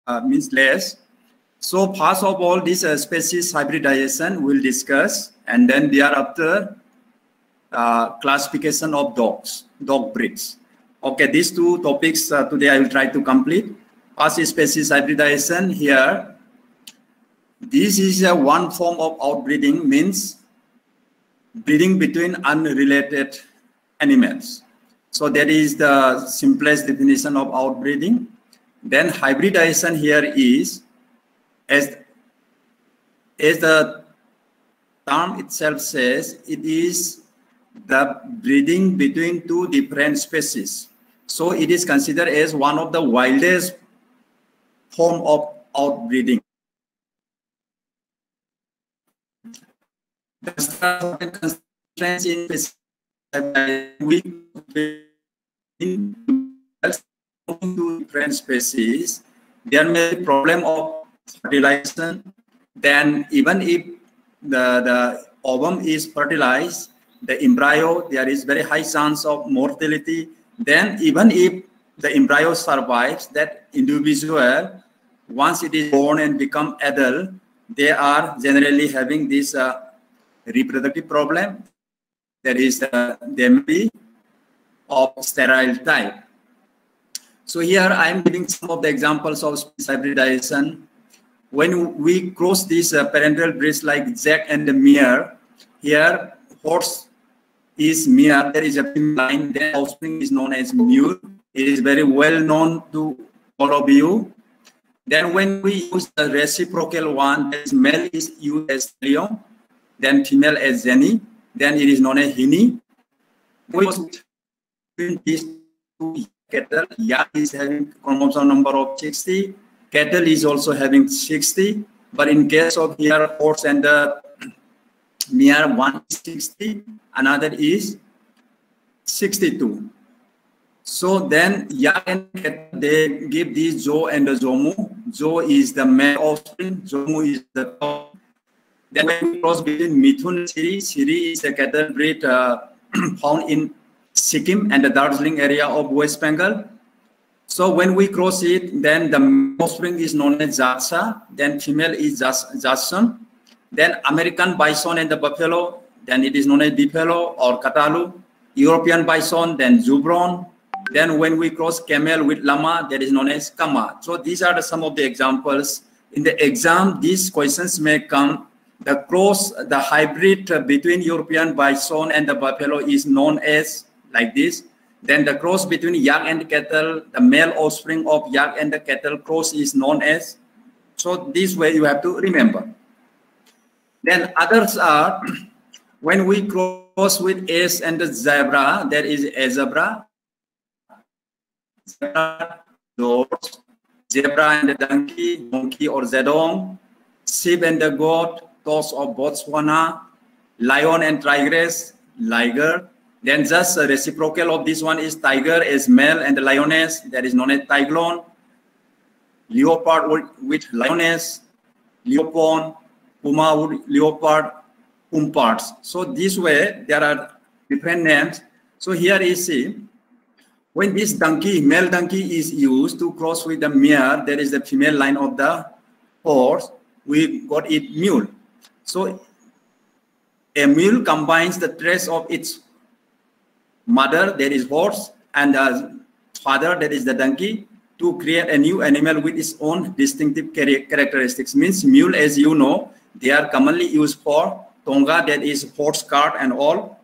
means less. So first of all, this species hybridization we'll discuss, and then thereafter classification of dogs, dog breeds. Okay, these two topics today I will try to complete. First is species hybridization. Here, this is one form of outbreeding, means breeding between unrelated animals. So that is the simplest definition of outbreeding. Then hybridization here is, as the term itself says, it is the breeding between two different species. So it is considered as one of the wildest form of outbreeding. The constraints in two different species, there may be problem of fertilization. Then even if the ovum is fertilized, the embryo, there is very high chance of mortality. Then even if the embryo survives, that individual, once it is born and become adult, they are generally having this reproductive problem. That is, they may be of sterile type. So here I am giving some of the examples of species hybridization. When we cross these parental breeds like Jack and the Mare, here horse is Mare, there is a line, the offspring is known as Mule. It is very well known to all of you. Then when we use the reciprocal one, that is male is used as Leon, then female as Jenny, then it is known as Hini. Between these two cattle, yak is having chromosome number of 60, cattle is also having 60, but in case of here horse and the Mare, one is 60, another is 62. So then yak and cattle, they give these Jo and the Jomu. Jo is the male offspring, Jomu is the dog. Then when we cross between Mithun and Siri, Siri is a cattle breed found in Sikkim and the Darjeeling area of West Bengal. So when we cross it, then the offspring is known as Jatsa, then female is Jatson. Then American bison and the buffalo, then it is known as Buffalo or Katalu. European bison, then Zubron. Then when we cross camel with llama, that is known as Kama. So these are some of the examples. In the exam, these questions may come. The hybrid between European bison and the buffalo is known as like this. Then the cross between yak and cattle, the male offspring of yak and the cattle cross is known as. So this way you have to remember. Then others are, when we cross with ace and the zebra, that is a zebra. Zebra and the donkey or zedong, sheep and the goat, those of Botswana, lion and tigress, liger. Then just a reciprocal of this one is tiger as male and the lioness, that is known as tiglon. Leopard with lioness, leopon, puma with leopard, pumpards. So this way there are different names. So here you see, when this donkey, male donkey is used to cross with the mare, there is the female line of the horse, we got it mule. So a mule combines the traits of its mother, that is horse, and the father, that is the donkey, to create a new animal with its own distinctive characteristics. Means mule, as you know, they are commonly used for tonga, that is horse cart and all.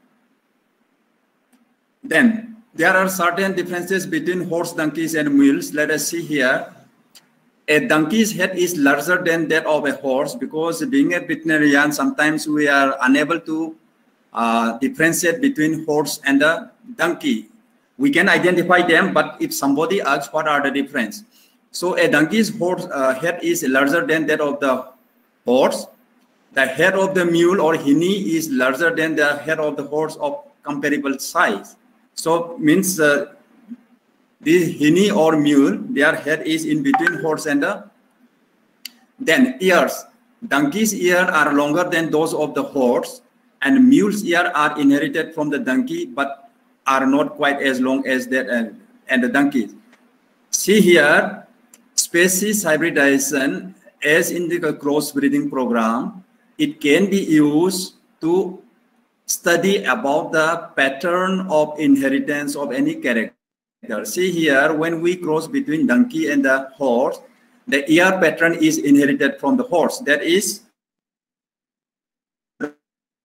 Then there are certain differences between horse, donkeys, and mules. Let us see here. A donkey's head is larger than that of a horse, because being a veterinarian, sometimes we are unable to differentiate between horse and the donkey. We can identify them, but if somebody asks what are the difference, so a donkey's head is larger than that of the horse. The head of the mule or hini is larger than the head of the horse of comparable size. So means this hini or mule, their head is in between horse and the. Then ears. Donkey's ears are longer than those of the horse, and mule's ears are inherited from the donkey, but are not quite as long as that and the donkey. See here, species hybridization, as in the crossbreeding program, it can be used to study about the pattern of inheritance of any character. See here, when we cross between donkey and the horse, the ear pattern is inherited from the horse. That is the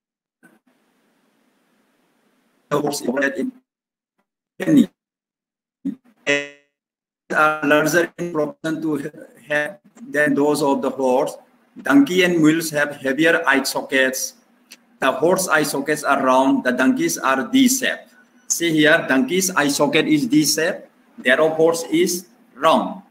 horse in any are larger in proportion to have than those of the horse. Donkey and mules have heavier eye sockets. The horse eye sockets are round. The donkeys are D-shaped. See here, donkey's eye socket is D-shaped. That of horse is round.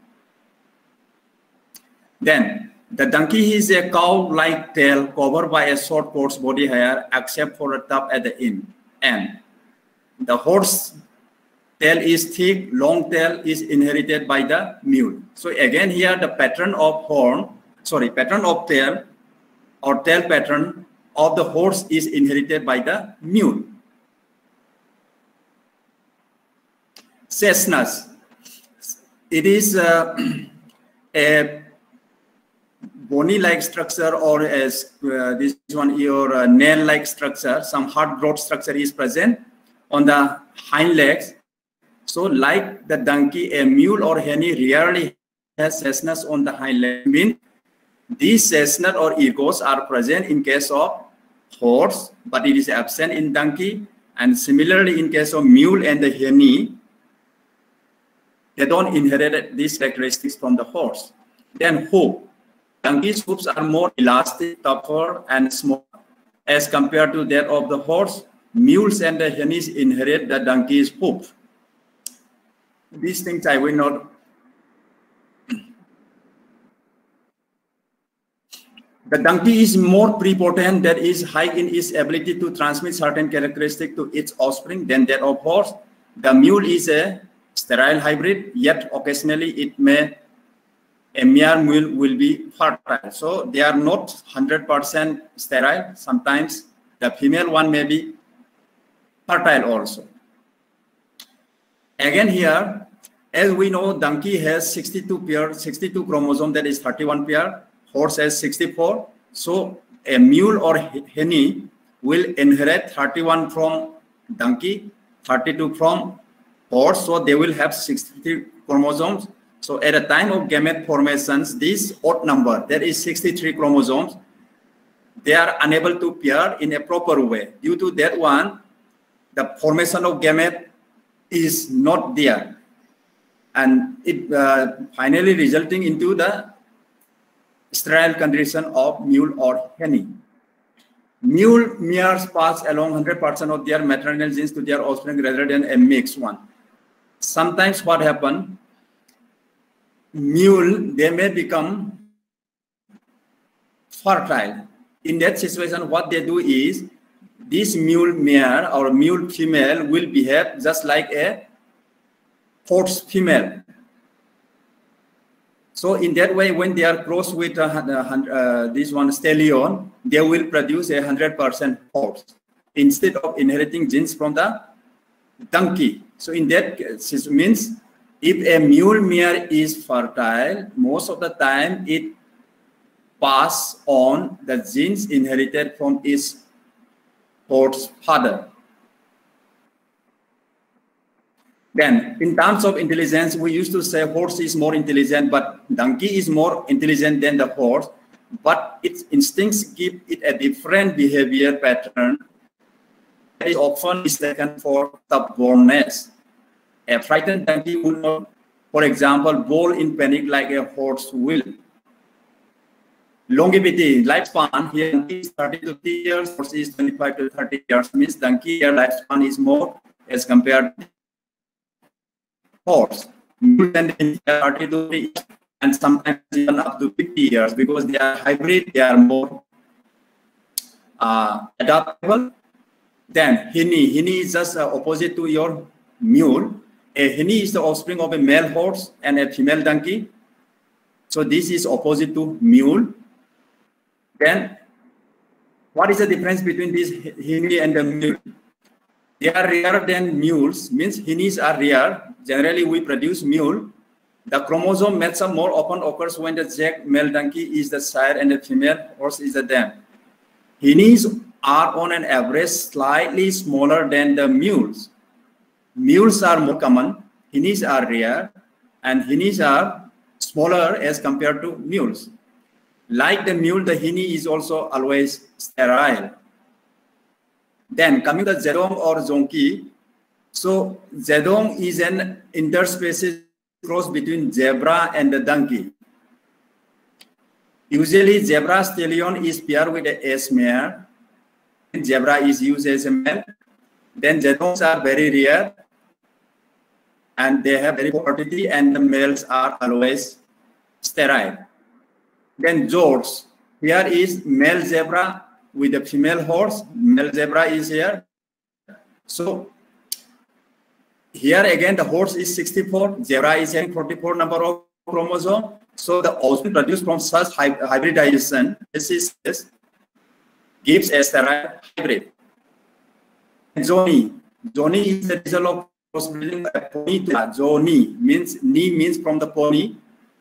Then the donkey is a cow-like tail covered by a short coarse body hair, except for a tuft at the end. The horse tail is thick, long tail is inherited by the mule. So again here the pattern of pattern of tail or tail pattern of the horse is inherited by the mule. Cessnas. It is a bony-like structure, or as this one your nail-like structure. Some hard growth structure is present on the hind legs. So like the donkey, a mule or henny rarely has cessnas on the hind leg. Means these cessnas or ergos are present in case of horse, but it is absent in donkey. And similarly in case of mule and the henny, they don't inherit these characteristics from the horse. Then hoof. Donkey's hoofs are more elastic, tougher, and smaller as compared to that of the horse. Mules and the hennies inherit the donkey's hoof. These things I will not. The donkey is more prepotent, that is high in its ability to transmit certain characteristics to its offspring than that of horse. The mule is a sterile hybrid, yet occasionally a mare mule will be fertile. So they are not 100% sterile. Sometimes the female one may be fertile also. Again here, as we know, donkey has 62 chromosomes, that is 31 pair. Horse has 64. So a mule or henny will inherit 31 from donkey, 32 from horse. So they will have 63 chromosomes. So at the time of gamete formations, this odd number, that is 63 chromosomes, they are unable to pair in a proper way. Due to that one, the formation of gamete is not there. And it finally resulting into the sterile condition of mule or henny. Mule mares pass along 100% of their maternal genes to their offspring rather than a mixed one. Sometimes what happens, mule, they may become fertile. In that situation, what they do is, this mule mare or mule female will behave just like a horse female. So in that way, when they are crossed with this one stallion, they will produce 100% horse instead of inheriting genes from the donkey. So in that case, it means if a mule mare is fertile, most of the time it passes on the genes inherited from its horse father. Then, in terms of intelligence, we used to say horse is more intelligent, but donkey is more intelligent than the horse. But its instincts give it a different behavior pattern that is often mistaken for stubbornness. A frightened donkey would not, for example, bawl in panic like a horse will. Longevity, lifespan, here is 30 to 30 years, horse is 25 to 30 years, means donkey here lifespan is more as compared to horse. Mule and 30 to 30 years, and sometimes even up to 50 years, because they are hybrid, they are more adaptable. Then henny is just opposite to your mule. A henny is the offspring of a male horse and a female donkey. So this is opposite to mule. Then what is the difference between this henny and the mule? They are rarer than mules, means hennies are rare. Generally we produce mule, The chromosome mix-up more often occurs when the jack male donkey is the sire and the female horse is the dam. Hinnies are on an average slightly smaller than the mules. Mules are more common, hinnies are rare, and hinnies are smaller as compared to mules. Like the mule, the hinny is also always sterile. Then coming to Zedong or Zonki. So Zedong is an interspecies cross between zebra and the donkey. Usually zebra stallion is paired with a S mare. Zebra is used as a male. Then Zedongs are very rare and they have very fertility and the males are always sterile. Then Zords. Here is male zebra with a female horse. Male zebra is here. So here again the horse is 64, zebra is having 44 number of chromosomes. So the offspring produced from such hybridization, this gives a sterile hybrid. Zoni. Zoni is the result of crossbreeding a pony to Zoni. Knee means from the pony.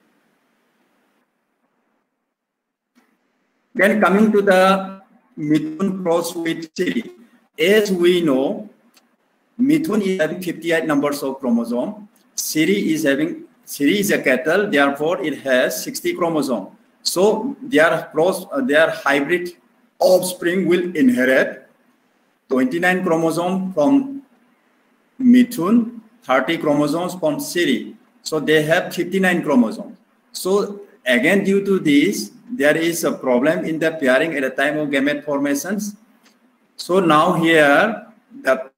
Then coming to the Mithun cross with Siri. As we know, Mithun is having 58 numbers of chromosomes. Siri is a cattle, therefore it has 60 chromosomes. So their hybrid offspring will inherit 29 chromosomes from Mithun, 30 chromosomes from Siri. So they have 59 chromosomes. So again, due to this, there is a problem in the pairing at the time of gamete formations. So now here, the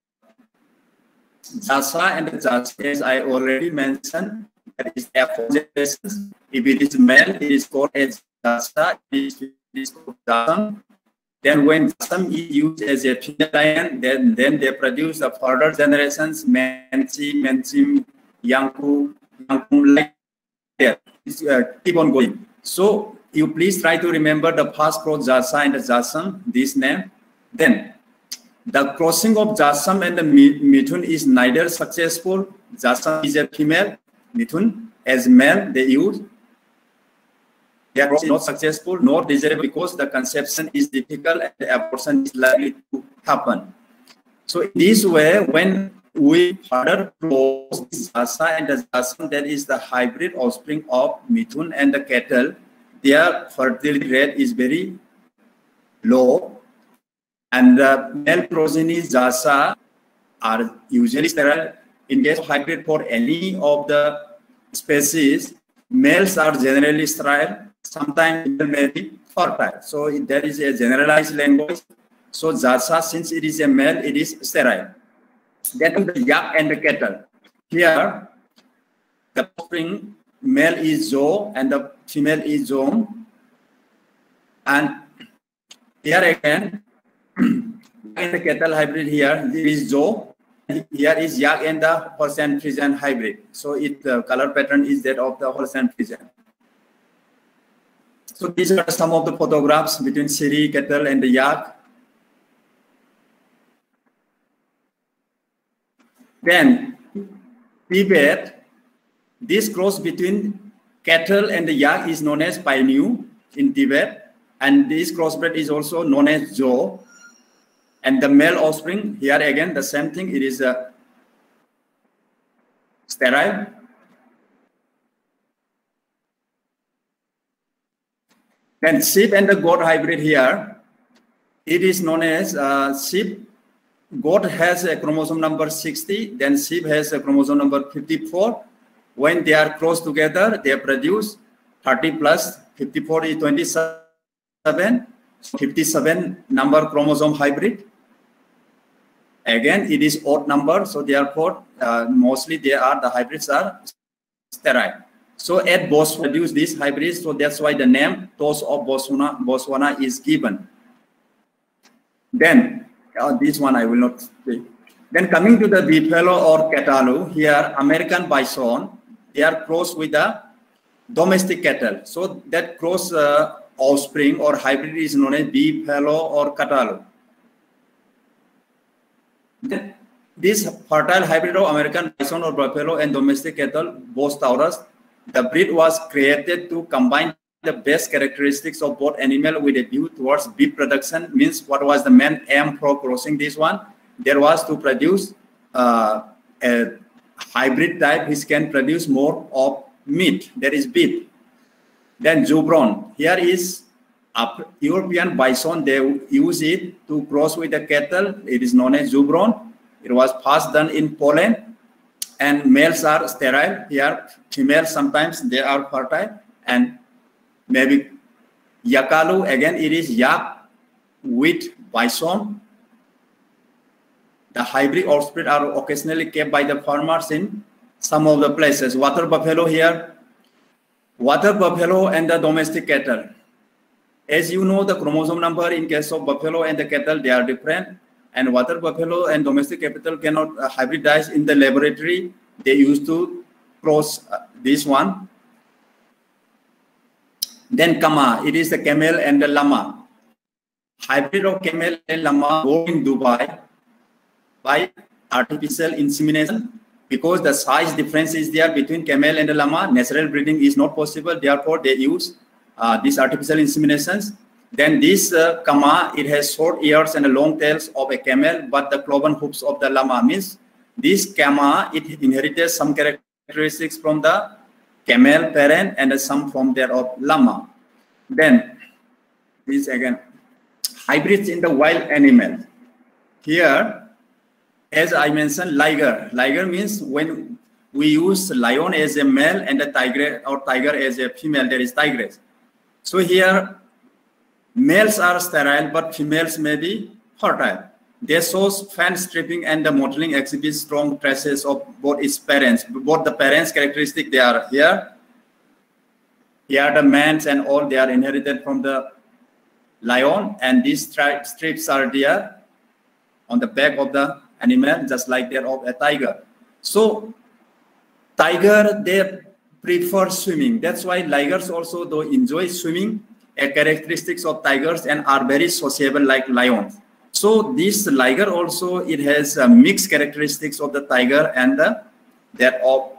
Jasa and the Jasa, as I already mentioned, that is F-positions. If it is male, it is called as Jasa, it is called Jasam. Then when Jasam is used as a female lion, then they produce the further generations, Menchim, Yangku, like that. Keep on going. So you please try to remember the past cross Jasa and the Jasam, this name. Then the crossing of Jasam and the Mithun is neither successful. Jasam is a female, Mithun as male they use. They are not successful nor desirable because the conception is difficult and the abortion is likely to happen. So in this way, when we further cross Jasa and the Jasam, that is the hybrid offspring of Mithun and the cattle, their fertility rate is very low. And the male progeny Jasa are usually sterile. In case of hybrid for any of the species, males are generally sterile. Sometimes it may be fertile. So there is a generalized language. So Jasa, since it is a male, it is sterile. Then the yak and the cattle. Here, the offspring male is Zo and the female is Zom. And here again, in the cattle hybrid here, there is Zo. Here is yak and the Holstein Friesian hybrid. So the color pattern is that of the Holstein Friesian. So these are some of the photographs between Siri, cattle, and the yak. Then Tibet, this cross between cattle and the yak is known as Painu in Tibet, and this crossbred is also known as Zo. And the male offspring, here again the same thing, it is sterile. Then sheep and the goat hybrid here, it is known as sheep. Goat has a chromosome number 60, then sheep has a chromosome number 54. When they are close together, they produce 30 plus 54 is 27, 57 number chromosome hybrid. Again, it is odd number, so therefore mostly the hybrids are sterile. So at Botswana produce these hybrids, so that's why the name Tos of Botswana is given. Then this one I will not say. Then coming to the Buffalo or Catalu, here American Bison, they are crossed with the domestic cattle. So that cross offspring or hybrid is known as Buffalo or Catalu. Then this fertile hybrid of American Bison or Buffalo and domestic cattle, both Taurus, The breed was created to combine the best characteristics of both animal with a view towards beef production. Means what was the main aim for crossing this one? There was to produce a hybrid type which can produce more of meat, that is beef. Then Zubron, here is a European bison. They use it to cross with the cattle. It is known as Zubron. It was first done in Poland, and males are sterile. Here, females sometimes they are fertile, and maybe Yakalu, again it is yak with bison. The hybrid offspring are occasionally kept by the farmers in some of the places. Water buffalo here. Water buffalo and the domestic cattle. As you know, the chromosome number in case of buffalo and the cattle, they are different. And water buffalo and domestic cattle cannot hybridize in the laboratory. They used to cross this one. Then Kama, it is the camel and the llama. Hybrid of camel and llama go in Dubai by artificial insemination, because the size difference is there between camel and the llama. Natural breeding is not possible. Therefore, they use these artificial inseminations. Then this Kama, it has short ears and long tails of a camel, but the cloven hoofs of the llama. Means this Kama, it inherited some characteristics from the camel parent and some from that of llama. Then this again, hybrids in the wild animal. Here, as I mentioned, liger. Liger means when we use lion as a male and a tiger or tiger as a female, there is tigress. So here, males are sterile, but females may be fertile. They show fan stripping and the mottling exhibits strong traces of both its parents. Both the parents' characteristic, they are here. Here the males and all, they are inherited from the lion, and these strips are there on the back of the animal, just like that of a tiger. So tiger, they prefer swimming. That's why ligers also, though, enjoy swimming, a characteristics of tigers, and are very sociable like lions. So this liger also, it has mixed characteristics of the tiger and that of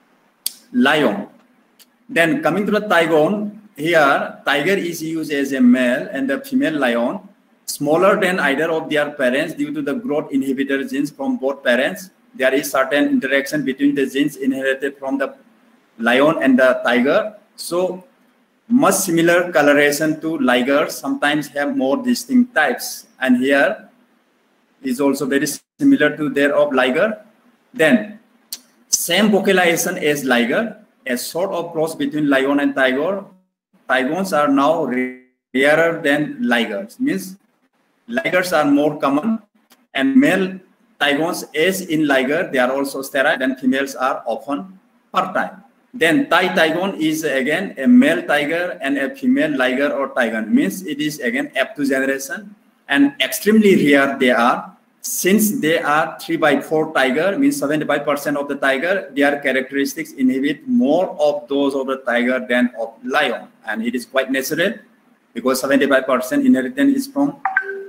lion. Then coming to the tigon, here tiger is used as a male and the female lion, smaller than either of their parents due to the growth inhibitor genes from both parents. There is certain interaction between the genes inherited from the lion and the tiger. So much similar coloration to ligers, sometimes have more distinct types. And here is also very similar to that of liger. Then same vocalization as liger, a sort of cross between lion and tiger. Tigons are now rarer than ligers. Means ligers are more common, and male tigons, as in liger, they are also sterile, and females are often fertile. Then tigon is again a male tiger and a female liger or tigon. Means it is again up to generation, and extremely rare they are. Since they are 3/4 tiger, means 75% of the tiger, their characteristics inhibit more of those of the tiger than of lion, and it is quite natural because 75% inheritance is from.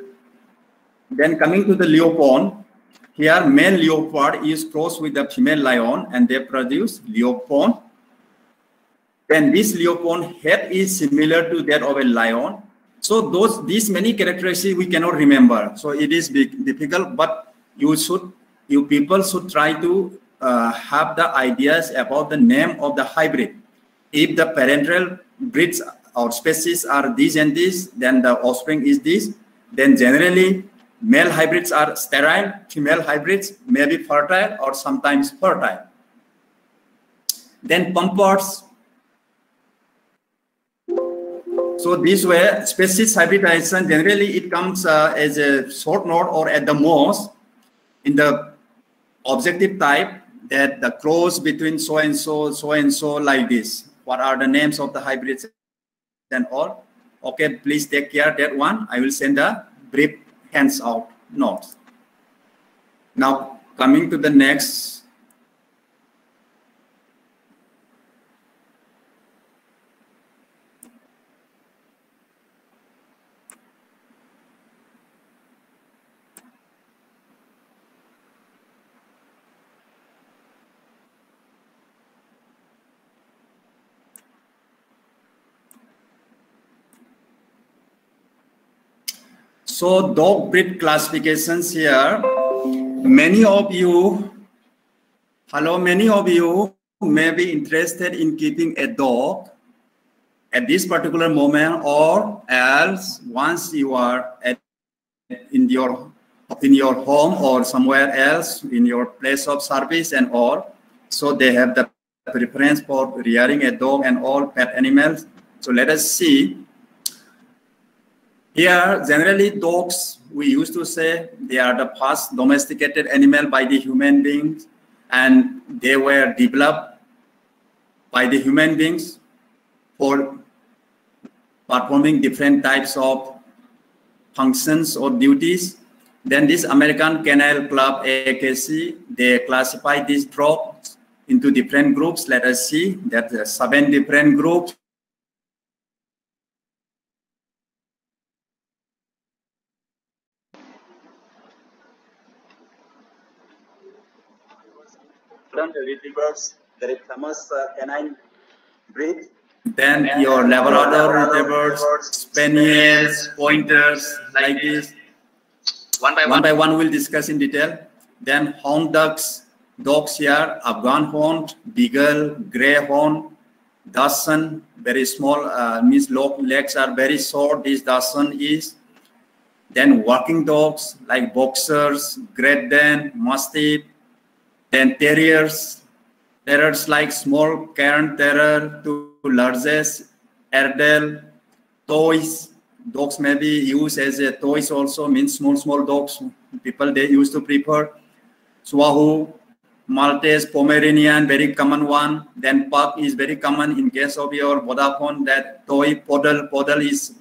Then coming to the leopard, here male leopard is crossed with the female lion, and they produce leopard. Then this leopard head is similar to that of a lion. So these many characteristics we cannot remember. So it is difficult, but you people should try to have the ideas about the name of the hybrid. If the parental breeds or species are these and this, then the offspring is this. Then generally male hybrids are sterile, female hybrids may be fertile or sometimes fertile. Then pampards. So this way, species hybridization, generally it comes as a short note or at the most in the objective type, that the cross between so and so like this. What are the names of the hybrids and all? Okay, please take care of that one. I will send a brief hands out notes. Now coming to the next. So dog breed classifications here. Many of you may be interested in keeping a dog at this particular moment, or else once you are in your home or somewhere else in your place of service and all. So they have the preference for rearing a dog and all pet animals. So let us see. Here, generally dogs, we used to say they are the first domesticated animal by the human beings, and they were developed by the human beings for performing different types of functions or duties. Then this American Kennel Club, AKC, they classify these dogs into different groups. Let us see that there are 7 different groups. Retrievers, very famous canine breed. Then your Labrador retrievers, Spaniels, Pointers, like this. One by one we'll discuss in detail. Then hound dogs here, Afghan hound, Beagle, Greyhound, Dachshund, very small, means legs are very short, this Dachshund is. Then working dogs like Boxers, Great Dane, Mastiff. Then terriers like small Cairn Terrier to largest Airedale. Toys, dogs may be used as a toys also, means small dogs. People, they used to prefer. Swahoo, Maltese, Pomeranian, very common one. Then Pug is very common in case of your Vodafone. That toy Poodle is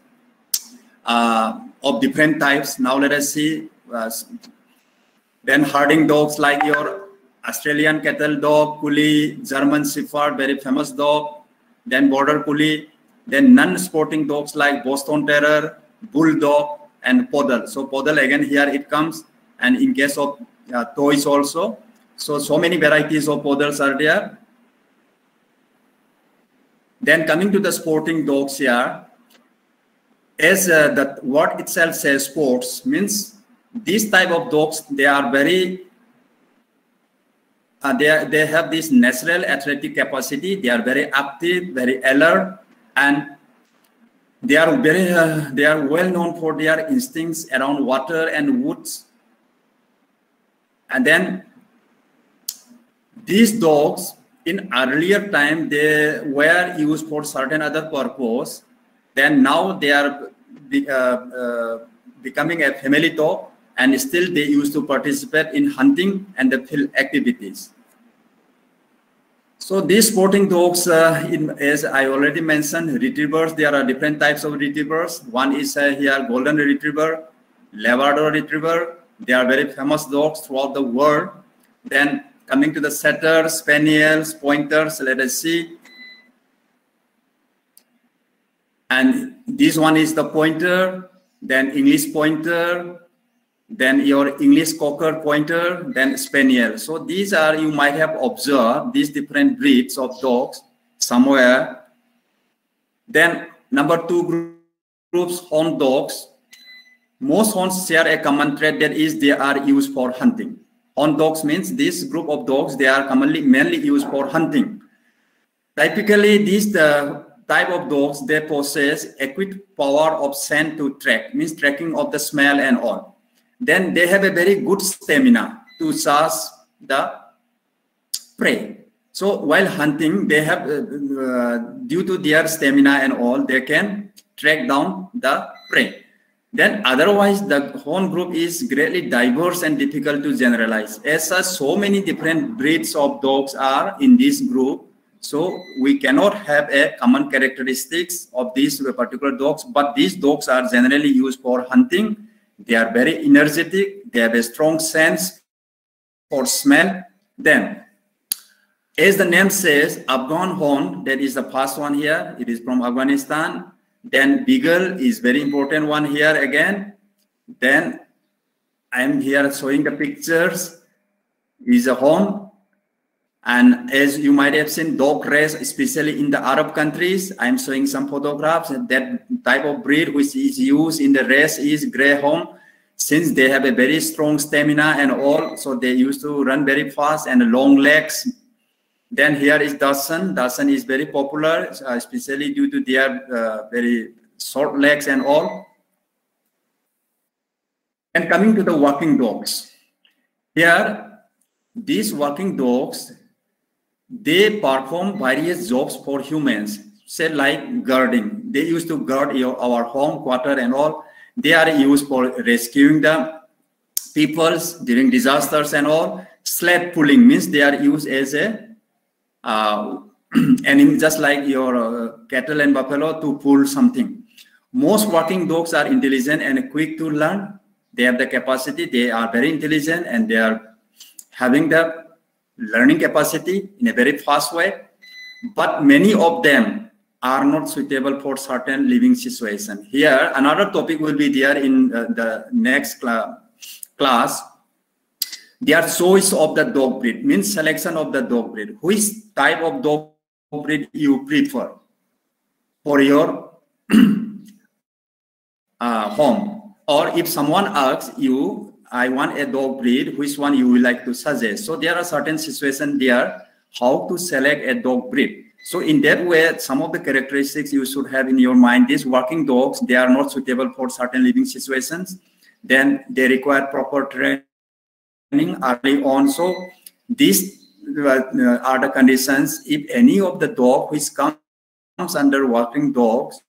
of different types. Now let us see. Then herding dogs like your Australian Cattle Dog, Collie, German Shepherd, very famous dog. Then Border Collie. Then non-sporting dogs like Boston Terrier, Bulldog, and Poodle. So Poodle, again, here it comes. And in case of toys also. So many varieties of Poodles are there. Then coming to the sporting dogs here. As the word itself says, sports, means these type of dogs, they are very they have this natural athletic capacity. They are very active, very alert, and they are well known for their instincts around water and woods. And then these dogs, in earlier time, they were used for certain other purpose. Then now they are becoming a family dog. And still they used to participate in hunting and the field activities. So these sporting dogs, as I already mentioned, retrievers, there are different types of retrievers. One is here Golden Retriever, Labrador Retriever. They are very famous dogs throughout the world. Then coming to the Setters, Spaniels, Pointers, let us see. And this one is the Pointer, then English Pointer, then your English Cocker Pointer, then Spaniel. So these are, you might have observed these different breeds of dogs somewhere. Then number 2 groups, hound dogs. Most hounds share a common trait, that is they are used for hunting. Hound dogs means this group of dogs, they are mainly used for hunting. Typically, these type of dogs, they possess adequate power of scent to track, means tracking of the smell and all. Then they have a very good stamina to chase the prey. So while hunting, they have, due to their stamina and all, they can track down the prey. Then otherwise, the hound group is greatly diverse and difficult to generalize. As such, so many different breeds of dogs are in this group. So we cannot have a common characteristics of these particular dogs, but these dogs are generally used for hunting. They are very energetic. They have a strong sense for smell. Then, as the name says, Afghan hound, that is the first one here. It is from Afghanistan. Then Beagle is very important one here again. Then I am here showing the pictures. Is a hound. And as you might have seen, dog race, especially in the Arab countries, I'm showing some photographs. That type of breed which is used in the race is Greyhound. Since they have a very strong stamina and all, so they used to run very fast and long legs. Then here is Dachshund. Dachshund is very popular, especially due to their very short legs and all. And coming to the walking dogs. Here, these walking dogs, they perform various jobs for humans, say like guarding. They used to guard our home, quarter and all. They are used for rescuing the peoples during disasters and all. Sled pulling means they are used as a and just like your cattle and buffalo to pull something. Most walking dogs are intelligent and quick to learn. They have the capacity. They are very intelligent and they are having the learning capacity in a very fast way. But many of them are not suitable for certain living situation. Here, another topic will be there in the next class. Their choice of the dog breed means selection of the dog breed. Which type of dog breed you prefer for your home? Or if someone asks you, I want a dog breed, which one you would like to suggest? So there are certain situations there, how to select a dog breed. So in that way, some of the characteristics you should have in your mind, these working dogs, they are not suitable for certain living situations. Then they require proper training early on. So these are the conditions. If any of the dog which comes under working dogs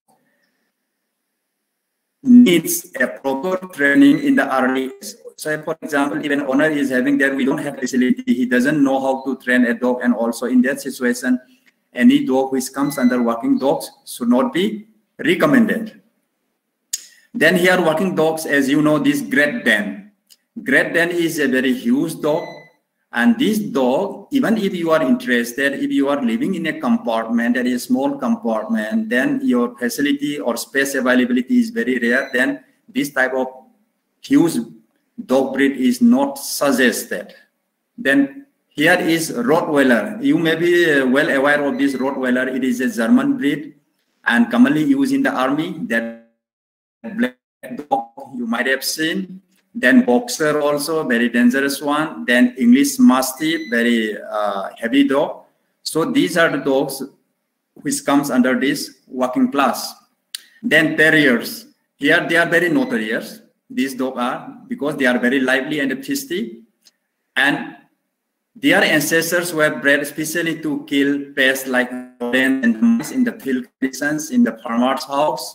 needs a proper training in the early age. So for example, if an owner is having that we don't have facility, he doesn't know how to train a dog, and also in that situation, any dog which comes under working dogs should not be recommended. Then here working dogs, as you know, this Great Dane. Great Dane is a very huge dog, and this dog, even if you are interested, if you are living in a compartment, that is a small compartment, then your facility or space availability is very rare, then this type of huge dog breed is not suggested. Then here is Rottweiler. You may be well aware of this Rottweiler. It is a German breed and commonly used in the army. That black dog you might have seen. Then Boxer also, very dangerous one. Then English Mastiff, very heavy dog. So these are the dogs which comes under this working class. Then Terriers. Here they are very notorious. These dogs are, because they are very lively and feisty. And their ancestors were bred especially to kill pests like rodents and mice in the field conditions in the farmer's house.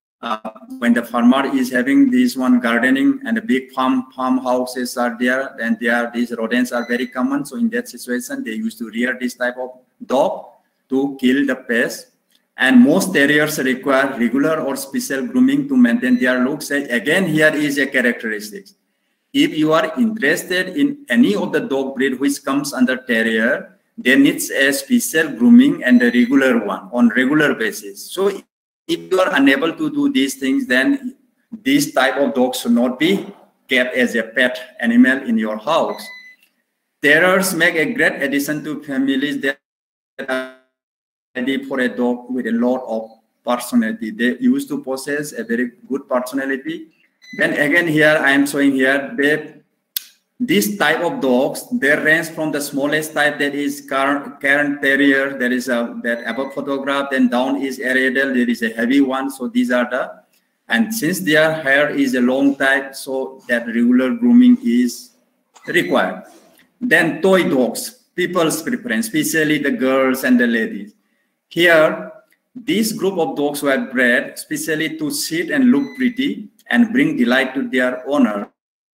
When the farmer is having this one gardening and the big farmhouses are there, then these rodents are very common. So in that situation, they used to rear this type of dog to kill the pests. And most terriers require regular or special grooming to maintain their looks. Again, here is a characteristic. If you are interested in any of the dog breed which comes under terrier, they needs a special grooming and a regular one on regular basis. So if you are unable to do these things, then this type of dog should not be kept as a pet animal in your house. Terriers make a great addition to families that are ready for a dog with a lot of personality. They used to possess a very good personality. Then again here, I am showing here that this type of dogs, they range from the smallest type, that is Cairn Terrier, there is that above photograph, then down is Airedale, there is a heavy one. So these are the, and since their hair is a long type, so that regular grooming is required. Then toy dogs, people's preference, especially the girls and the ladies. Here, this group of dogs were bred especially to sit and look pretty and bring delight to their owners.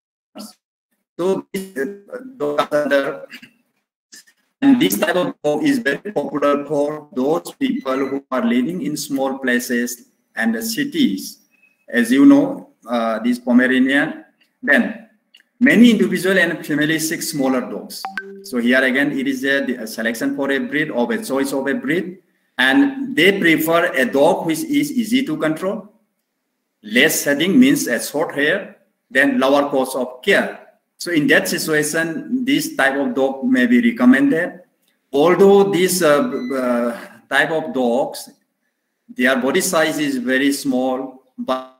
So and this type of dog is very popular for those people who are living in small places and cities. As you know, this Pomeranian. Then many individual and families seek smaller dogs. So here again, it is a selection for a breed, of a choice of a breed. And they prefer a dog which is easy to control. Less shedding means a short hair, then lower cost of care. So in that situation, this type of dog may be recommended. although these type of dogs, their body size is very small, but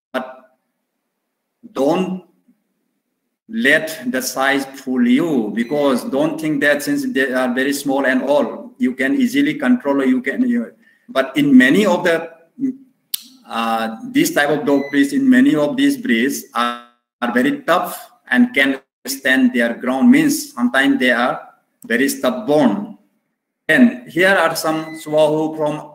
don't let the size fool you, because don't think that since they are very small and all, you can easily control, or you can. But in many of the these type of dog breeds, in many of these breeds are very tough and can stand their ground. Means sometimes they are very stubborn. And here are some Chihuahua from.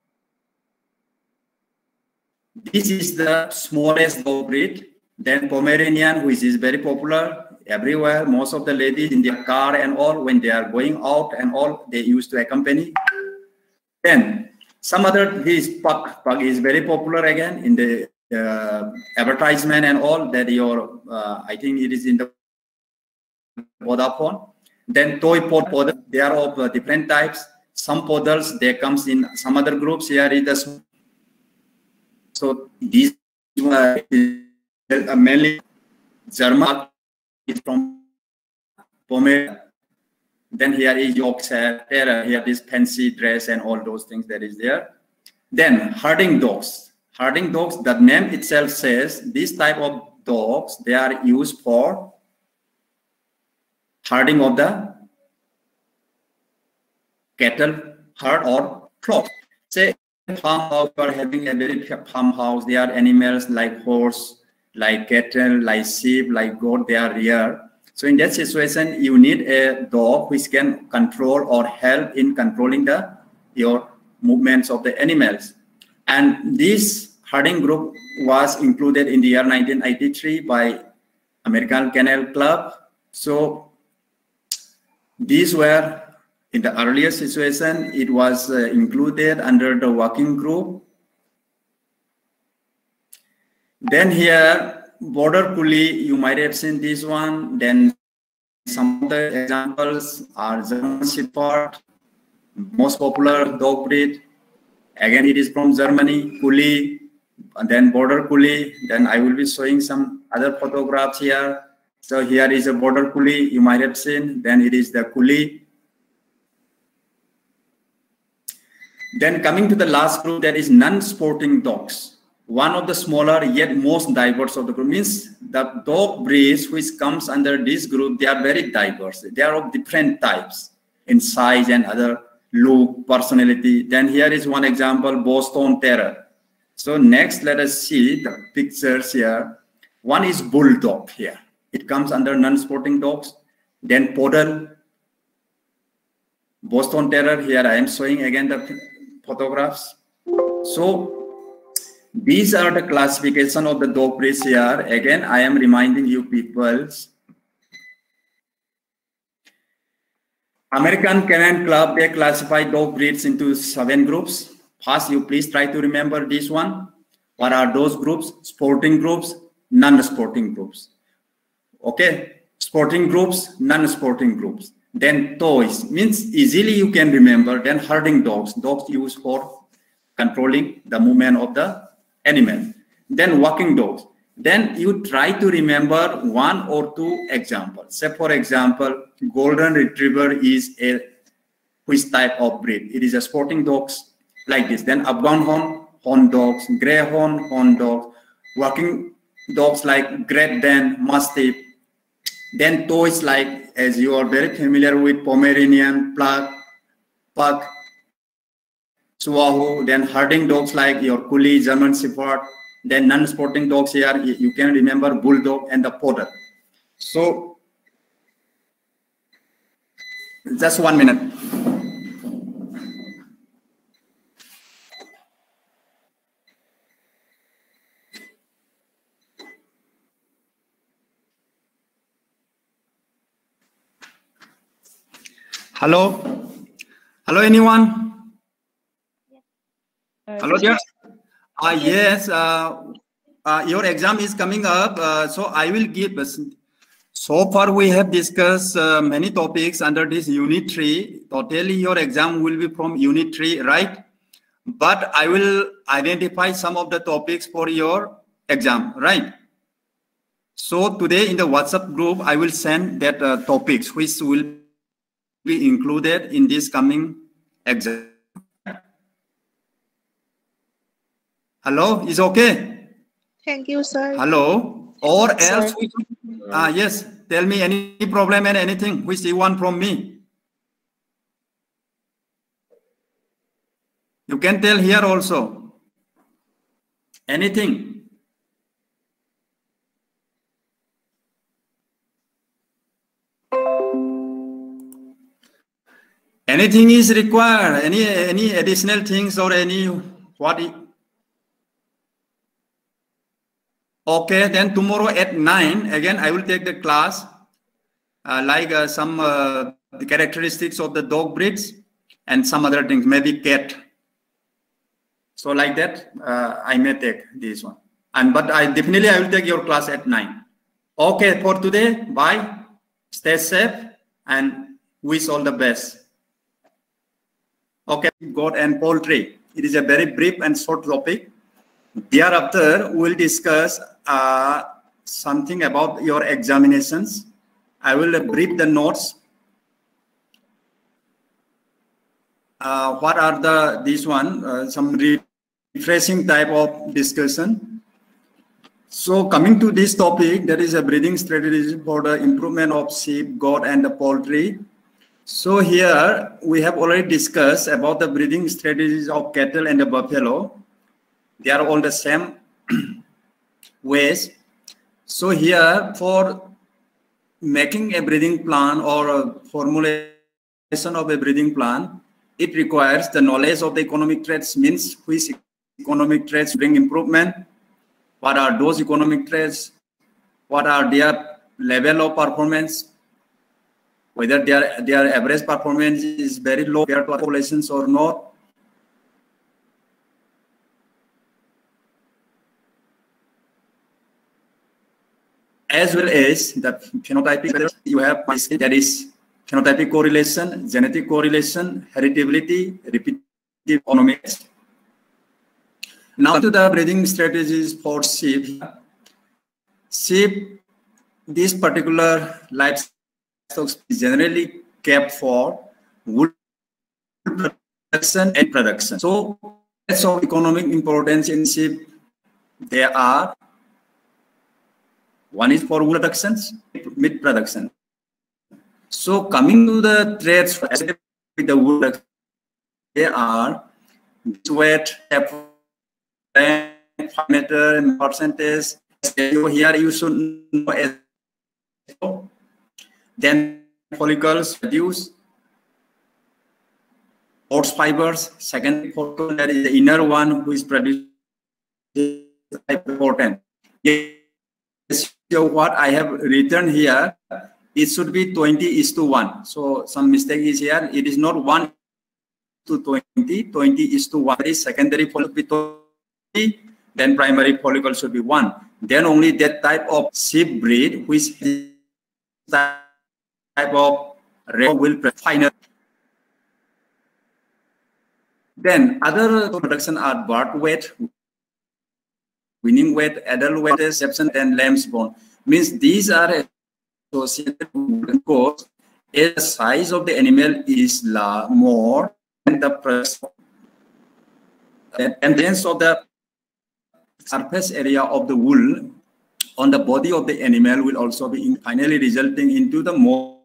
This is the smallest dog breed. Then Pomeranian, which is very popular everywhere. Most of the ladies in their car and all, when they are going out and all, they used to accompany. Then some other, this pug is very popular again in the advertisement and all, that your, I think it is in the Vodafone. Then toy poodle, they are of different types. Some poodles, they comes in some other groups. Here is the, so these mainly German is from Pomeranian. Then here is Yorkshire Terrier, here is fancy dress and all those things that is there. Then herding dogs. Herding dogs, the name itself says this type of dogs, they are used for herding of the cattle herd or flock. Say farmhouse, you are having a very farmhouse, there are animals like horse, like cattle, like sheep, like goat, they are reared. So in that situation, you need a dog which can control or help in controlling your movements of the animals. And this herding group was included in the year 1983 by American Kennel Club. So these were, in the earlier situation, it was included under the working group. Then here, Border Collie, you might have seen this one. Then some of the examples are German Shepherd, most popular dog breed. Again, it is from Germany, Collie, and then Border Collie. Then I will be showing some other photographs here. So here is a Border Collie, you might have seen. Then it is the Collie. Then coming to the last group, that is non-sporting dogs. One of the smaller yet most diverse of the group, means the dog breeds which comes under this group, they are very diverse. They are of different types in size and other look, personality. Then here is one example, Boston Terrier. So next, let us see the pictures here. One is Bulldog here. It comes under non-sporting dogs. Then Poodle, Boston Terrier. Here I am showing again the photographs. So these are the classification of the dog breeds here. Again, I am reminding you people, American Kennel Club, they classify dog breeds into 7 groups. First, you please try to remember this one. What are those groups? Sporting groups, non-sporting groups. Okay, sporting groups, non-sporting groups. Then toys, means easily you can remember. Then herding dogs, dogs used for controlling the movement of the animal. Then walking dogs. Then you try to remember 1 or 2 examples. Say for example, golden retriever is a which type of breed? It is a sporting dogs like this. Then Afghan horn dogs, greyhound horn dogs, walking dogs like Great Dane, Mastiff. Then toys like, as you are very familiar with, Pomeranian, Pug, Chihuahua. Then herding dogs like your Collie, German Shepherd. Then non-sporting dogs here, you can remember Bulldog and the Poodle. So, just 1 minute. Hello? Hello, anyone? Hello, dear. Yes, your exam is coming up, so I will give. So far, we have discussed many topics under this Unit 3. Totally, your exam will be from Unit 3, right? But I will identify some of the topics for your exam, right? So today in the WhatsApp group, I will send that topics which will be included in this coming exam. Hello, is okay? Thank you, sir. Hello, or Sir. else, yes, tell me any problem and anything which you want from me. You can tell here also. Anything. Anything is required. Any additional things or any what? Okay, then tomorrow at 9 again I will take the class some the characteristics of the dog breeds and some other things, maybe cat. So like that I may take this one, but I will take your class at 9. Okay, for today, bye. Stay safe and wish all the best. Okay, goat and poultry. It is a very brief and short topic. Thereafter, we will discuss something about your examinations. I will brief the notes. What are some refreshing type of discussion. So coming to this topic, there is a breeding strategy for the improvement of sheep, goat, and the poultry. So here we have already discussed about the breeding strategies of cattle and the buffalo. They are all the same ways. So here for making a breeding plan or a formulation of a breeding plan, it requires the knowledge of the economic traits, means which economic traits bring improvement, what are those economic traits, what are their level of performance, whether their average performance is very low compared to populations or not. As well as the phenotypic, you have that is phenotypic correlation, genetic correlation, heritability, repetitive economics. Now to the breeding strategies for sheep. Sheep, this particular livestock is generally kept for wool production and production. So, that's of economic importance in sheep. There are one is for wool production, meat production. So, coming to the traits with the wool production, there are weight, parameter, and percentage. Here you should know. Then follicles reduce, oats fibers. Second follicle, that is the inner one who is produced, important. So what I have written here, it should be 20:1. So some mistake is here. It is not 1:20. 20:1. That is secondary follicle be 20. Then primary follicle should be 1. Then only that type of sheep breed which type of ratio will final. Then other production are birth weight, weaning weight, adult weight, exception, and lamb's bone. Means these are associated with because the size of the animal is more than the press. And hence of the surface area of the wool on the body of the animal will also be finally resulting into the more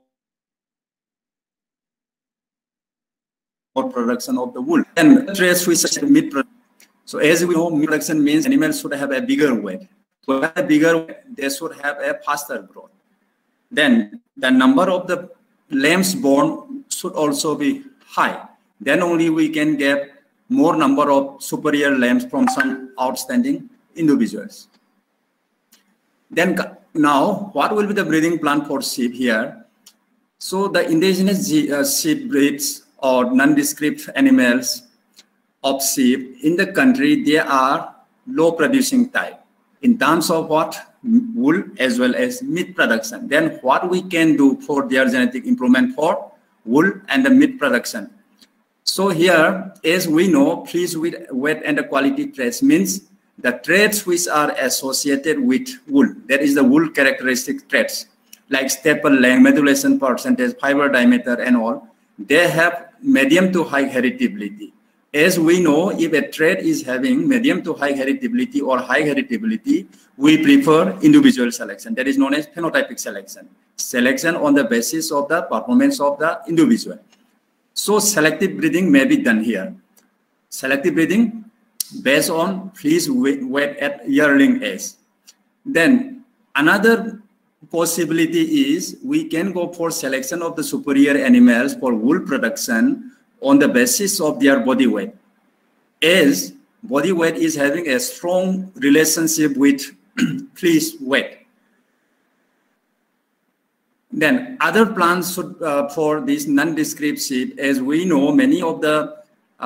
production of the wool. And traits with meat production. So as we know, meat production means animals should have a bigger weight. To have a bigger weight, they should have a faster growth. Then the number of the lambs born should also be high. Then only we can get more number of superior lambs from some outstanding individuals. Then now, what will be the breeding plan for sheep here? So the indigenous sheep breeds or nondescript animals of sheep in the country, they are low producing type in terms of what? Wool as well as meat production. Then what we can do for their genetic improvement for wool and the meat production. So here, as we know, please with weight and the quality traits means the traits which are associated with wool. That is the wool characteristic traits like staple length, modulation percentage, fiber diameter, and all. they have medium to high heritability. As we know, if a trait is having medium to high heritability or high heritability, we prefer individual selection. That is known as phenotypic selection. Selection on the basis of the performance of the individual. So selective breeding may be done here. Selective breeding based on fleece weight at yearling age. Then another possibility is we can go for selection of the superior animals for wool production on the basis of their body weight. As body weight is having a strong relationship with fleece weight. Then other plans for this nondescript sheep, as we know, many of the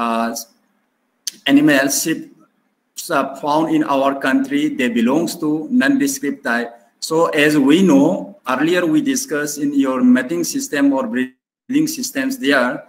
animal sheep found in our country, they belongs to nondescript type. So as we know, earlier we discussed in your mating system or breeding systems there,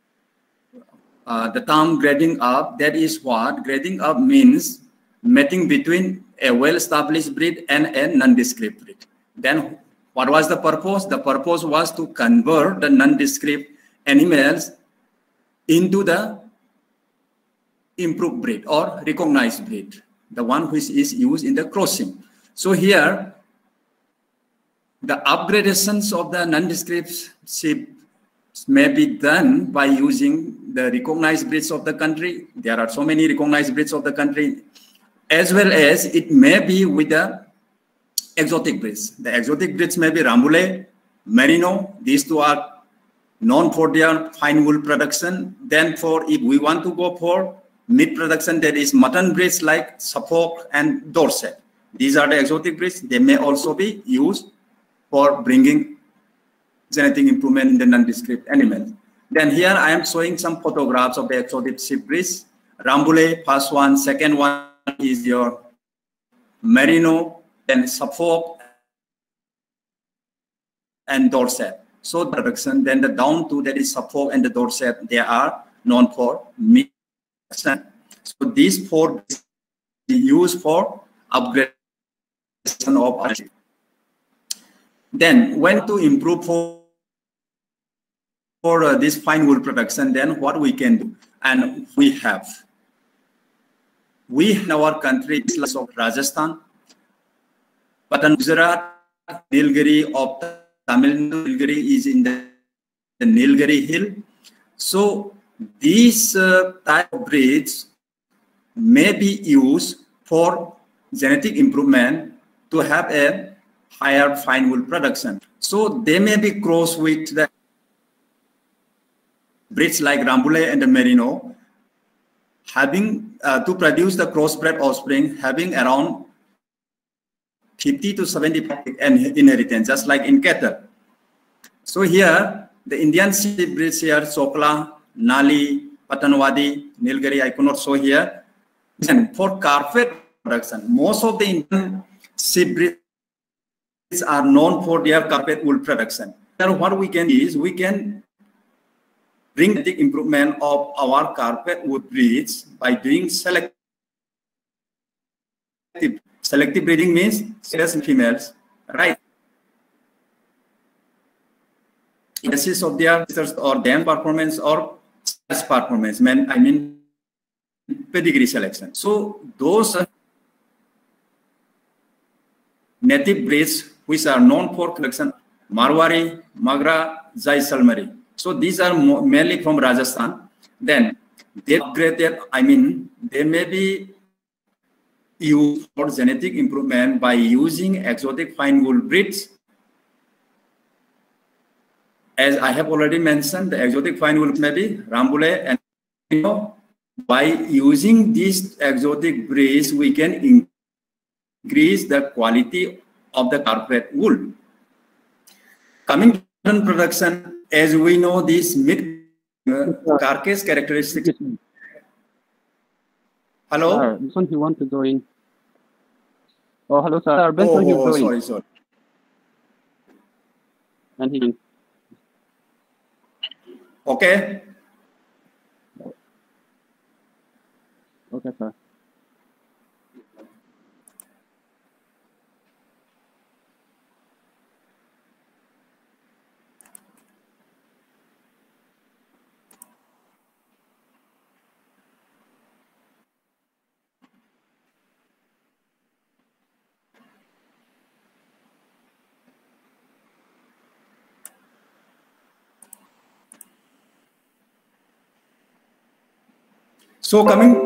the term grading up, that is what grading up means, mating between a well-established breed and a nondescript breed. Then what was the purpose? The purpose was to convert the nondescript animals into the improved breed or recognized breed, the one which is used in the crossing. So here, the upgradations of the nondescript sheep may be done by using the recognized breeds of the country. There are so many recognized breeds of the country, as well as it may be with the exotic breeds. The exotic breeds may be Rambouillet, Merino. These two are known for their fine wool production. Then if we want to go for meat production, there is mutton breeds like Suffolk and Dorset. These are the exotic breeds. They may also be used for bringing genetic improvement in the nondescript animals. Then here I am showing some photographs of the exotic sheep breeds. Rambouillet, first one. Second one is your Merino, then Suffolk and Dorset. So production, then the down to that is Suffolk and the Dorset, they are known for meat production. So these four be used for upgradation of our sheep. Then when to improve for this fine wool production, then what we can do, and we have in our country of Rajasthan, Patan, Gujarat, Nilgiri of Tamil Nadu. Nilgiri is in the Nilgiri hill. So these type of breeds may be used for genetic improvement to have a higher fine wool production. So they may be crossed with the breeds like Rambouillet and the Merino, having to produce the crossbred offspring, having around 50 to 70% inheritance, just like in cattle. So here, the Indian sheep breeds here, Chokla, Nali, Patanwadi, Nilgiri, I cannot show here. And for carpet production, most of the Indian sheep breeds are known for their carpet wool production. So what we can do is we can bring the improvement of our carpet wool breeds by doing selective. Selective breeding means males and females, right? Basis of their or dam performance or size performance, I mean pedigree selection. So those native breeds which are known for collection, Marwari, Magra, Jaisalmeri. So these are mainly from Rajasthan. Then they upgraded, they may be used for genetic improvement by using exotic fine wool breeds. As I have already mentioned, the exotic fine wool may be Rambouillet, and by using these exotic breeds, we can increase the quality of the carpet wool. Coming to production, as we know, this meat carcass characteristics. Hello? This one he want to go in. Oh, hello, sir. Sorry. And he. Okay. Okay, sir. So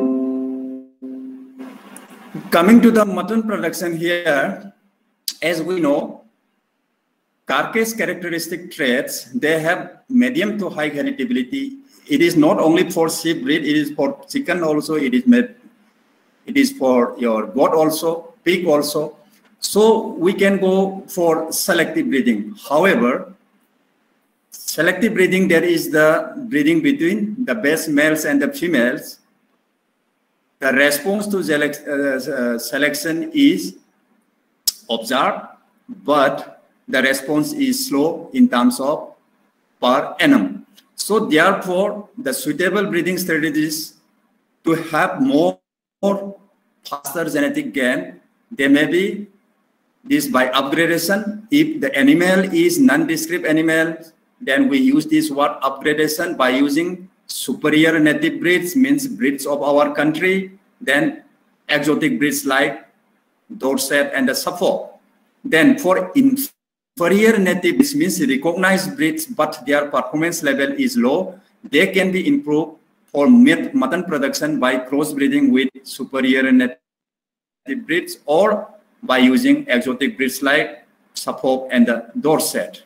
coming to the mutton production here, as we know, carcass characteristic traits, they have medium to high heritability. It is not only for sheep breed, it is for chicken also, it is for your goat also, pig also. So we can go for selective breeding. However, selective breeding, there is the breeding between the best males and the females. The response to selection is observed, but the response is slow in terms of per annum. So therefore, the suitable breeding strategies to have more faster genetic gain, they may be this by upgradation. If the animal is nondescript animal, then we use this word upgradation by using superior native breeds, means breeds of our country, then exotic breeds like Dorset and the Suffolk. Then for inferior native breeds, means recognized breeds, but their performance level is low, they can be improved for mutton production by crossbreeding with superior native breeds or by using exotic breeds like Suffolk and the Dorset.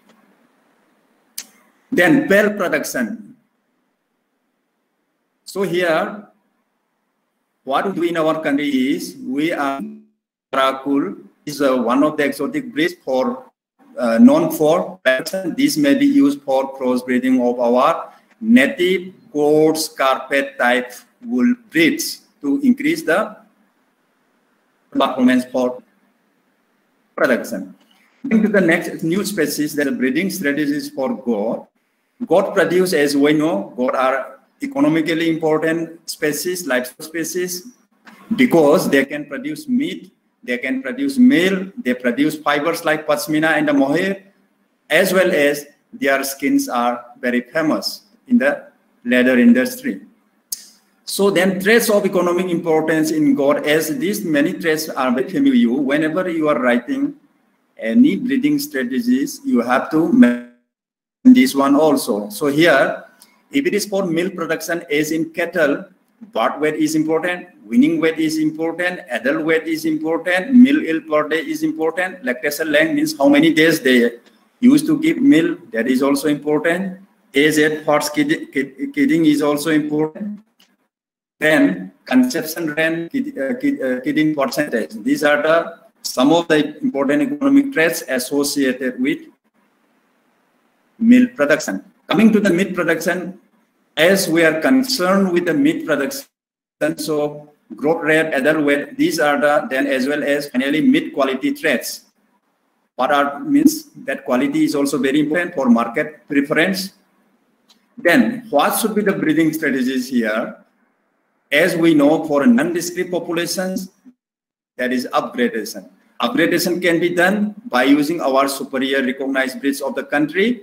Then pale production. So here, what we do in our country is, we are Karakul is one of the exotic breeds for known for production. This may be used for crossbreeding of our native goats, carpet type wool breeds to increase the performance for production. Going to the next new species, the breeding strategies for goat. Goat produce, as we know, goat are economically important species, livestock species, because they can produce meat, they can produce meal, they produce fibers like pashmina and the mohair, as well as their skins are very famous in the leather industry. So then traits of economic importance in goat, as these many traits are very familiar. Whenever you are writing any breeding strategies, you have to mention this one also. So here, if it is for milk production, as in cattle, birth weight is important, weaning weight is important, adult weight is important, milk yield per day is important, lactation length means how many days they used to give milk, that is also important. Age at first kidding is also important. Then conception rate, kidding percentage. These are some of the important economic traits associated with milk production. Coming to the meat production, as we are concerned with the meat production, so growth rate, adult weight, these are the, then as well as finally meat quality traits. What are means that quality is also very important for market preference. Then what should be the breeding strategies here? As we know, for nondescript populations, that is upgradation. Upgradation can be done by using our superior recognized breeds of the country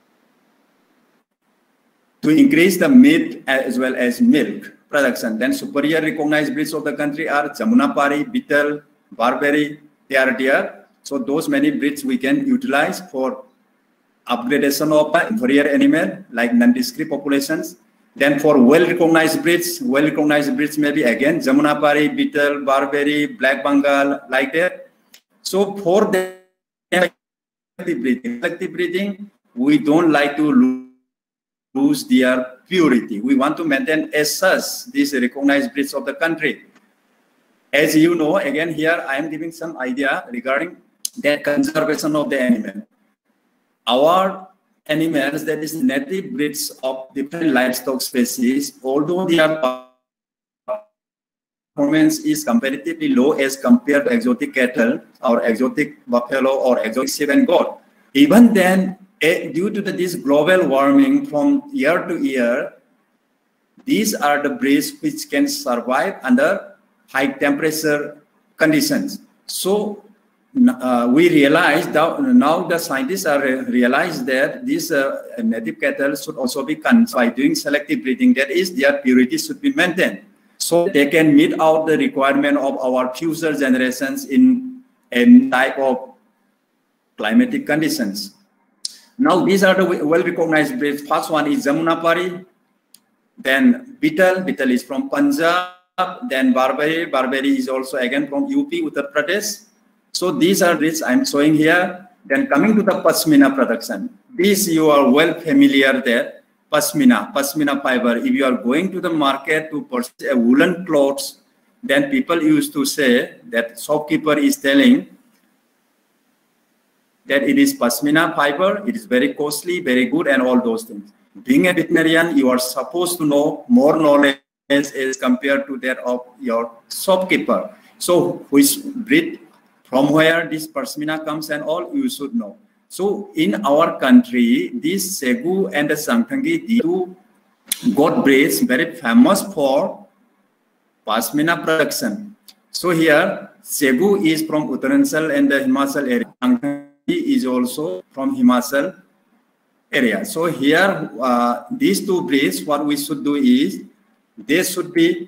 to increase the meat as well as milk production. Then superior recognized breeds of the country are Jamunapari, Beetle, Barbary, they are there. So those many breeds we can utilize for upgradation of inferior animal like nondescript populations. Then for well-recognized breeds may be again Jamunapari, Beetle, Barbary, Black Bengal, like that. So for the selective breeding, we don't like to lose their purity. We want to maintain as such these recognized breeds of the country. As you know, again here I am giving some idea regarding the conservation of the animal. Our animals, that is native breeds of different livestock species, although their performance is comparatively low as compared to exotic cattle or exotic buffalo or exotic sheep and goat, even then, due to this global warming from year to year, these are the breeds which can survive under high temperature conditions. So we realize that now the scientists are realized that these native cattle should also be conserved by doing selective breeding. That is, their purity should be maintained, so they can meet out the requirement of our future generations in a type of climatic conditions. Now these are the well-recognized breeds. First one is Jamunapari. Then Betel is from Punjab. Then Barbary is also again from UP, Uttar Pradesh. So these are this I'm showing here. Then coming to the Pashmina production. This you are well familiar that Pashmina fiber. If you are going to the market to purchase a woolen clothes, then people used to say that shopkeeper is telling that it is Pashmina fiber, it is very costly, very good, and all those things. Being a veterinarian, you are supposed to know more knowledge as compared to that of your shopkeeper. So which breed, from where this Pashmina comes and all, you should know. So in our country, this Segu and the Sangtangi, these two goat breeds very famous for Pashmina production. So here, Segu is from Uttaranchal and the Himachal area. Sangtangi is also from Himachal area. So here, these two breeds, what we should do is, they should be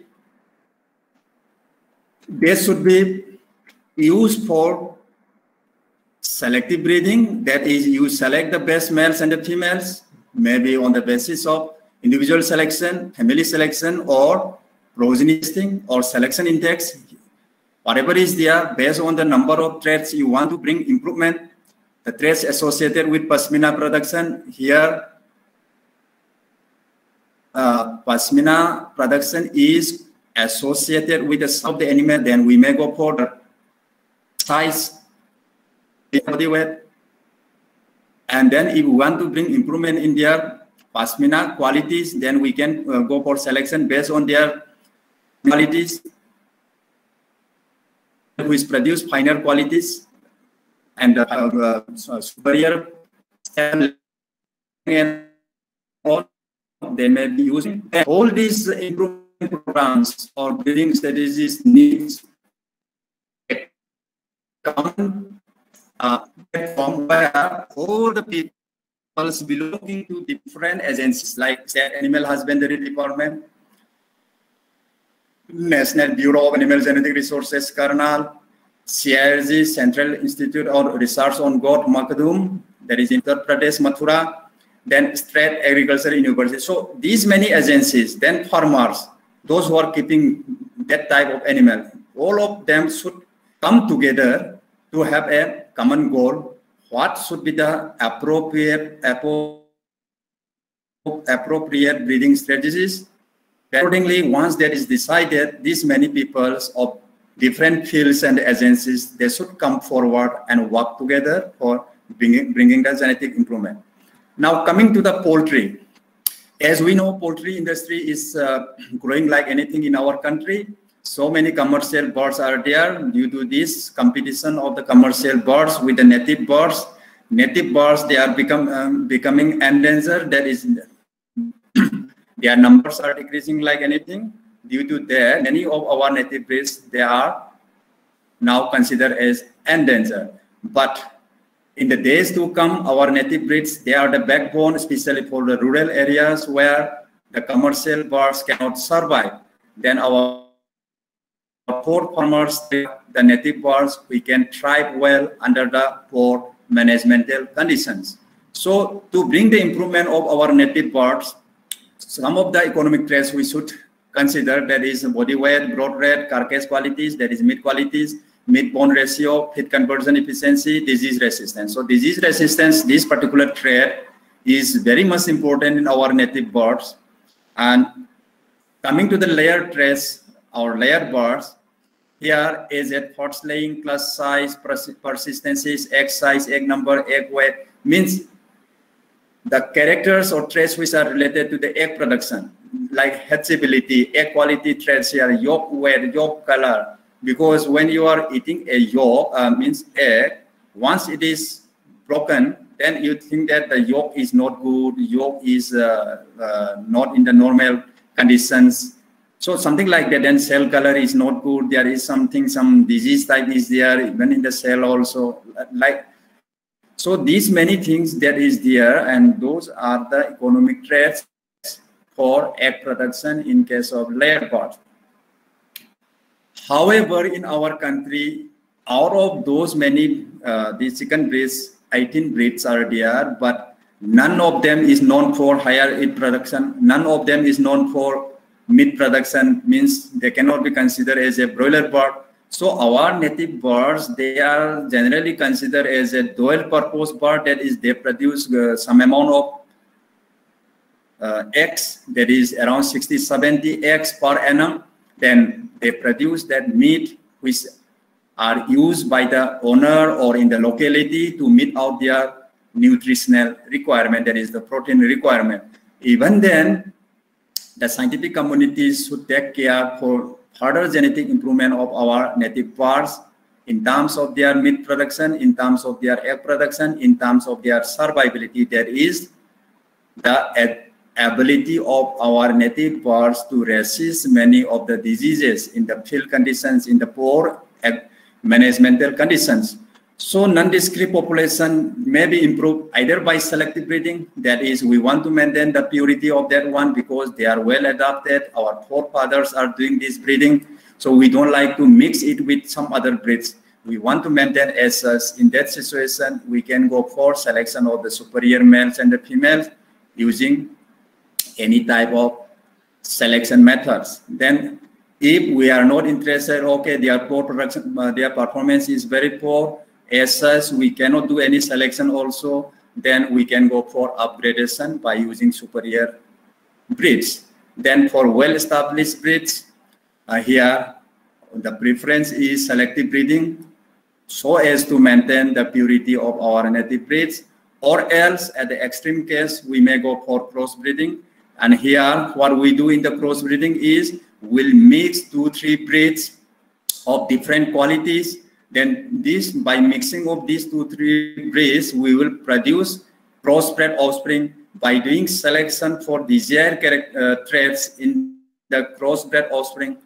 used for selective breeding. That is, you select the best males and the females, maybe on the basis of individual selection, family selection, or progeny testing, or selection index. Whatever is there, based on the number of traits you want to bring improvement, the traits associated with Pashmina production. Here, Pashmina production is associated with the size of the animal. Then we may go for the size, body weight, and then if we want to bring improvement in their Pashmina qualities, then we can go for selection based on their qualities, which produce finer qualities and superior, and all they may be using. And all these improvement programs or breeding strategies needs a common platform where all the people belonging to different agencies like Animal Husbandry Department, National Bureau of Animal Genetic Resources, Karnal, CIRG, Central Institute of Research on Goat, Makadum, that is in Uttar Pradesh, Mathura, then State Agriculture University. So these many agencies, then farmers, those who are keeping that type of animal, all of them should come together to have a common goal. What should be the appropriate breeding strategies? Accordingly, once that is decided, these many peoples of different fields and agencies, they should come forward and work together for bringing the genetic improvement. Now, coming to the poultry. As we know, poultry industry is growing like anything in our country. So many commercial birds are there due to this competition of the commercial birds with the native birds. Native birds, they are becoming endangered. That is, their numbers are decreasing like anything. Due to that, many of our native breeds, they are now considered as endangered. But in the days to come, our native breeds, they are the backbone, especially for the rural areas where the commercial birds cannot survive. Then our poor farmers, the native birds, we can thrive well under the poor managemental conditions. So to bring the improvement of our native birds, some of the economic traits we should consider, that is body weight, growth rate, carcass qualities, that is meat qualities, meat-bone ratio, feed conversion efficiency, disease resistance. So disease resistance, this particular trait is very much important in our native birds. And coming to the layer traits, our layer birds, here is at first laying, clutch size, persistencies, egg size, egg number, egg weight, means the characters or traits which are related to the egg production, like hatchability, egg quality traits here, yolk weight, yolk color. Because when you are eating a yolk, means egg, once it is broken, then you think that the yolk is not good, yolk is not in the normal conditions. So something like that, then cell color is not good, there is something, some disease type is there, even in the cell also. So these many things that is there, and those are the economic traits for egg production in case of layer birds. However, in our country, out of those many, the chicken breeds, 18 breeds are there, but None of them is known for higher heat production. None of them is known for meat production, means they cannot be considered as a broiler bird. So our native birds, they are generally considered as a dual purpose bird, that is they produce some amount of eggs, that is around 60-70 eggs per annum. Then they produce that meat which are used by the owner or in the locality to meet out their nutritional requirement, that is the protein requirement. Even then, the scientific communities should take care for further genetic improvement of our native birds in terms of their meat production, in terms of their egg production, in terms of their survivability. That is the ability of our native birds to resist many of the diseases in the field conditions, in the poor managemental conditions. So nondescript population may be improved either by selective breeding, that is we want to maintain the purity of that one because they are well adapted, our forefathers are doing this breeding, so we don't like to mix it with some other breeds. We want to maintain as such. In that situation, we can go for selection of the superior males and the females using any type of selection methods. Then if we are not interested, okay, their poor production, their performance is very poor, as such, we cannot do any selection also, then we can go for upgradation by using superior breeds. Then for well-established breeds, here the preference is selective breeding so as to maintain the purity of our native breeds, or else at the extreme case, we may go for crossbreeding. And here what we do in the crossbreeding is we'll mix 2-3 breeds of different qualities. Then this, by mixing of these 2-3 breeds, we will produce crossbred offspring. By doing selection for desired traits in the crossbred offspring,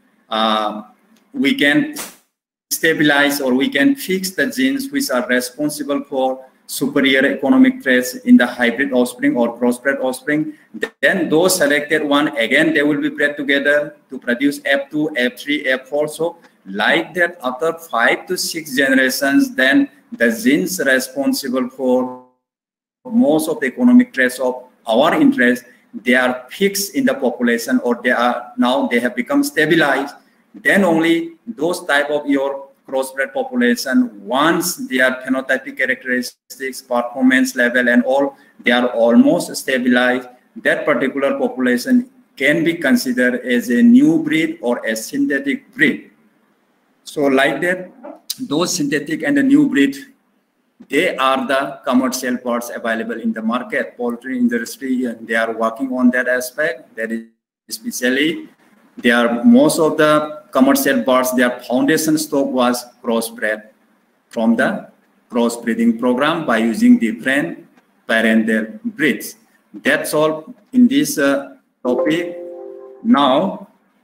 we can stabilize or we can fix the genes which are responsible for superior economic traits in the hybrid offspring or crossbred offspring. Then those selected one, again, they will be bred together to produce F2, F3, F4. So like that, after 5 to 6 generations, then the genes responsible for most of the economic traits of our interest, they are fixed in the population, or they have become stabilized. Then only those type of your crossbred population, once their phenotypic characteristics, performance level and all, they are almost stabilized, that particular population can be considered as a new breed or a synthetic breed. So like that, those synthetic and the new breed, they are the commercial birds available in the market. Poultry industry, and they are working on that aspect. That is especially, they are most of the commercial birds, their foundation stock was crossbred from the crossbreeding program by using different parental breeds. That's all in this topic. Now,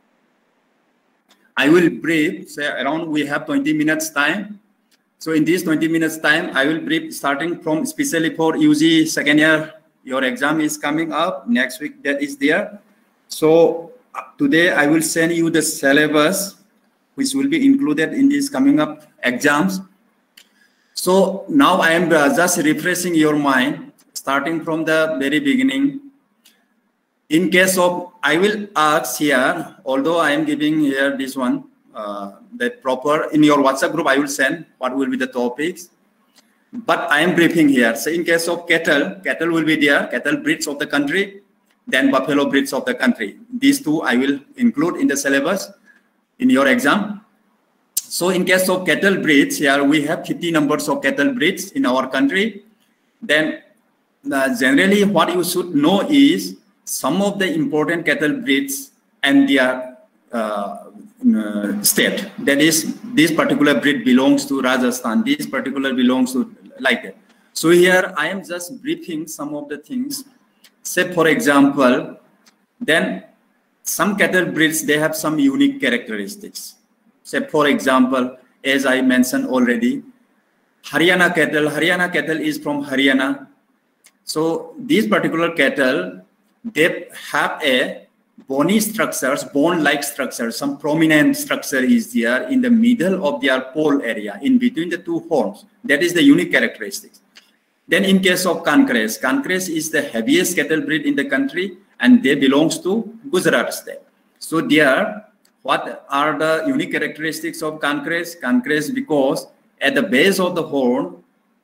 I will brief, say around we have 20 minutes time. So in this 20 minutes time, I will brief starting from, especially for UG second year, your exam is coming up next week, that is there. So today I will send you the syllabus, which will be included in these coming up exams. So now I am just refreshing your mind, starting from the very beginning. In case of, I will ask here, although I am giving here this one, that proper, in your WhatsApp group, I will send what will be the topics. But I am briefing here. So in case of cattle, cattle will be there, cattle breeds of the country, then buffalo breeds of the country. These two I will include in the syllabus in your exam. So in case of cattle breeds, here we have 50 numbers of cattle breeds in our country. Then generally what you should know is some of the important cattle breeds and their state. That is, this particular breed belongs to Rajasthan, this particular belongs to like that. So here I am just briefing some of the things. Say for example, then some cattle breeds, they have some unique characteristics. Say for example, as I mentioned already, Haryana cattle is from Haryana. So these particular cattle, they have a bony structures, bone-like structure, some prominent structure is there in the middle of their pole area, in between the two horns. That is the unique characteristics. Then in case of Cancres, Cancres is the heaviest cattle breed in the country, and they belongs to Gujarat state. So there, what are the unique characteristics of Cancres? Cancres, because at the base of the horn,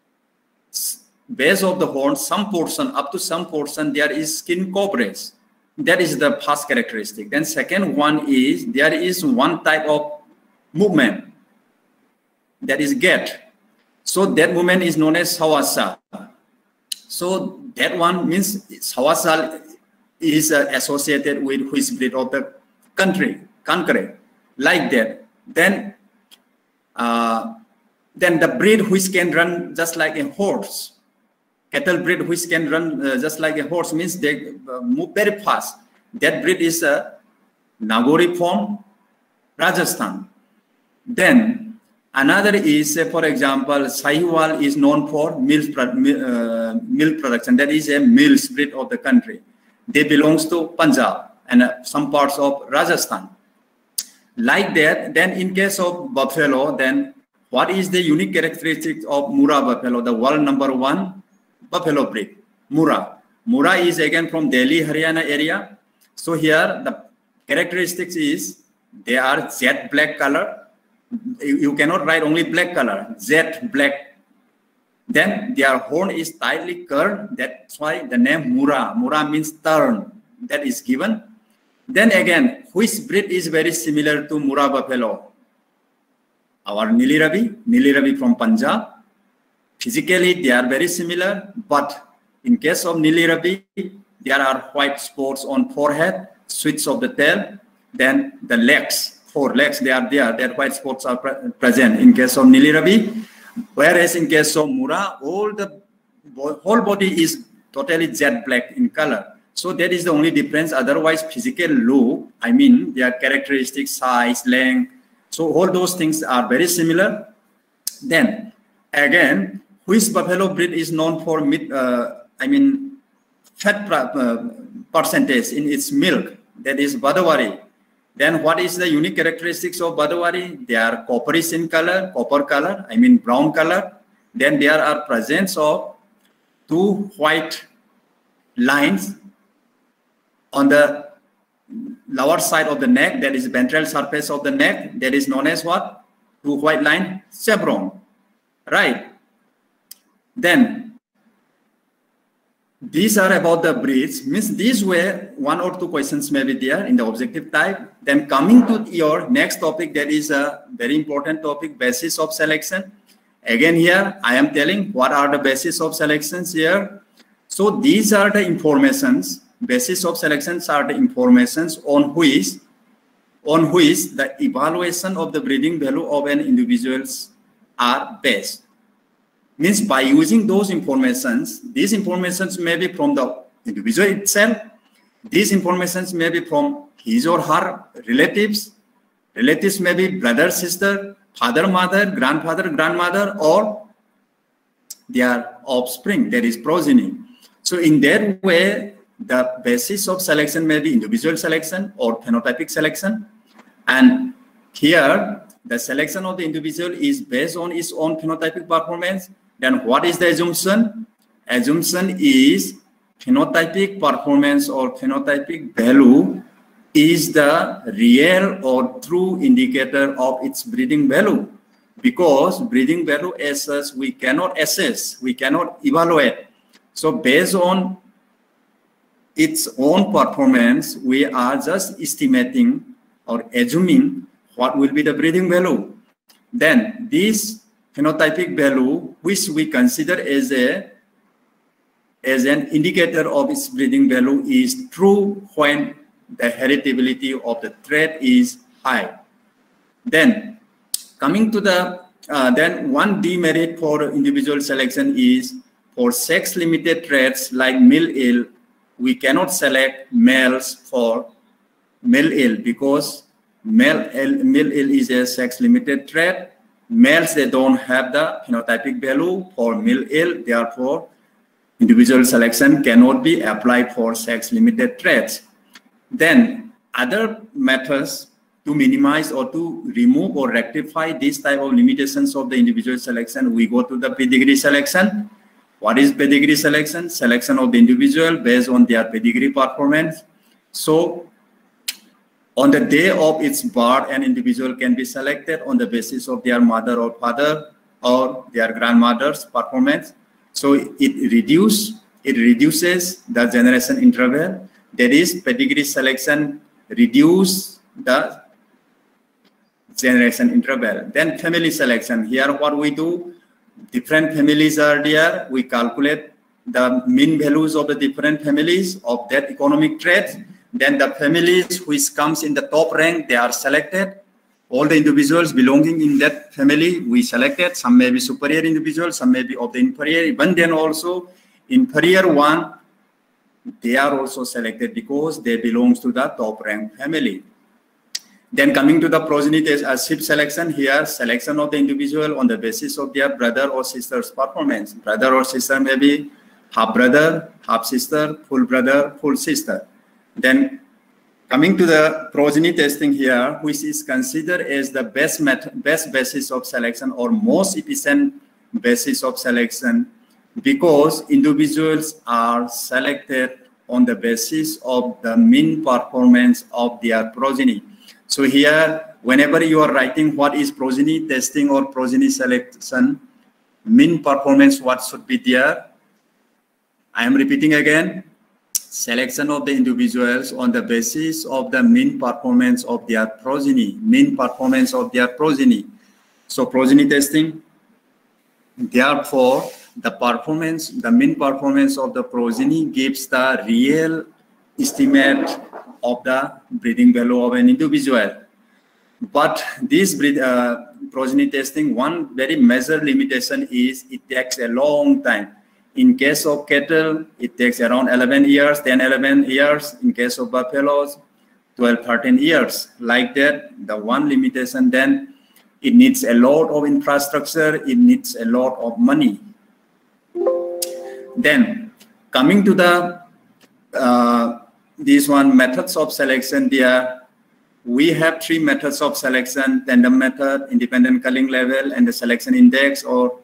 some portion, up to some portion, there is skin coverage. That is the first characteristic. Then second one is, there is one type of movement, that is gait. So that movement is known as sawasa. So that one means sawasa is associated with which breed of the country, Cancre, like that. Then the breed which can run just like a horse, cattle breed which can run just like a horse, means they move very fast. That breed is Nagori from Rajasthan. Then another is, for example, Sahiwal is known for milk production. That is a milk breed of the country. They belongs to Punjab and some parts of Rajasthan. Like that, then in case of buffalo, then what is the unique characteristics of Murrah buffalo, the world #1 buffalo breed, Murrah. Murrah is again from Delhi, Haryana area. So here the characteristics is they are jet black color. You cannot write only black color, jet black. Then their horn is tightly curved. That's why the name Murrah. Murrah means turn. That is given. Then again, which breed is very similar to Murrah buffalo? Our Nili Ravi from Punjab. Physically, they are very similar, but in case of Nili Ravi, there are white spots on forehead, switch of the tail, then the legs, 4 legs, they are there, that white spots are present in case of Nili Ravi. Whereas in case of Murrah, whole body is totally jet black in color. So that is the only difference. Otherwise, physical look, I mean, their characteristics, size, length, so all those things are very similar. Then again, which buffalo breed is known for fat percentage in its milk? That is Badawari. Then what is the unique characteristics of Badawari? They are copperish in color, copper color, I mean brown color. Then there are presence of 2 white lines on the lower side of the neck, that is ventral surface of the neck, that is known as what? 2 white line chevron, right? Then these are about the breeds, means these were 1 or 2 questions maybe there in the objective type. Then coming to your next topic, that is a very important topic, basis of selection. Again here, I am telling what are the basis of selections here. So these are the informations, basis of selections are the informations on which the evaluation of the breeding value of an individuals are based. Means by using those informations, these informations may be from the individual itself, these informations may be from his or her relatives may be brother, sister, father, mother, grandfather, grandmother, or their offspring, that is progeny. So in that way, the basis of selection may be individual selection or phenotypic selection. And here, the selection of the individual is based on its own phenotypic performance. Then what is the assumption? Assumption is phenotypic performance or phenotypic value is the real or true indicator of its breeding value. Because breeding value as such, we cannot assess, we cannot evaluate. So based on its own performance, we are just estimating or assuming what will be the breeding value. Then this phenotypic value, which we consider as an indicator of its breeding value, is true when the heritability of the trait is high. Then coming to the then one demerit for individual selection is for sex-limited traits like male ill, we cannot select males for male ill because male ill is a sex-limited trait. Males, they don't have the phenotypic value for male ill, therefore individual selection cannot be applied for sex-limited traits. Then other methods to minimize or to remove or rectify this type of limitations of the individual selection, we go to the pedigree selection. What is pedigree selection? Selection of the individual based on their pedigree performance. So on the day of its birth, an individual can be selected on the basis of their mother or father or their grandmother's performance. So it reduces the generation interval. That is, pedigree selection reduce the generation interval. Then family selection. Here what we do, different families are there. We calculate the mean values of the different families of that economic trait. Then the families which comes in the top rank, they are selected. All the individuals belonging in that family, we selected. Some may be superior individuals, some may be of the inferior. Even then also, inferior one, they are also selected because they belong to the top rank family. Then coming to the progeny test as SIP selection, here selection of the individual on the basis of their brother or sister's performance. Brother or sister may be half brother, half sister, full brother, full sister. Then coming to the progeny testing here, which is considered as the best basis of selection or most efficient basis of selection, because individuals are selected on the basis of the mean performance of their progeny. So here, whenever you are writing what is progeny testing or progeny selection, mean performance, what should be there? I am repeating again. Selection of the individuals on the basis of the mean performance of their progeny, mean performance of their progeny. So progeny testing, therefore, the mean performance of the progeny gives the real estimate of the breeding value of an individual. But this progeny testing, one very major limitation is it takes a long time. In case of cattle, it takes around 11 years, 10, 11 years. In case of buffaloes, 12, 13 years. Like that, the one limitation, then it needs a lot of infrastructure, it needs a lot of money. Then, coming to the, this one, methods of selection there, we have three methods of selection: tandem method, independent culling level, and the selection index. Or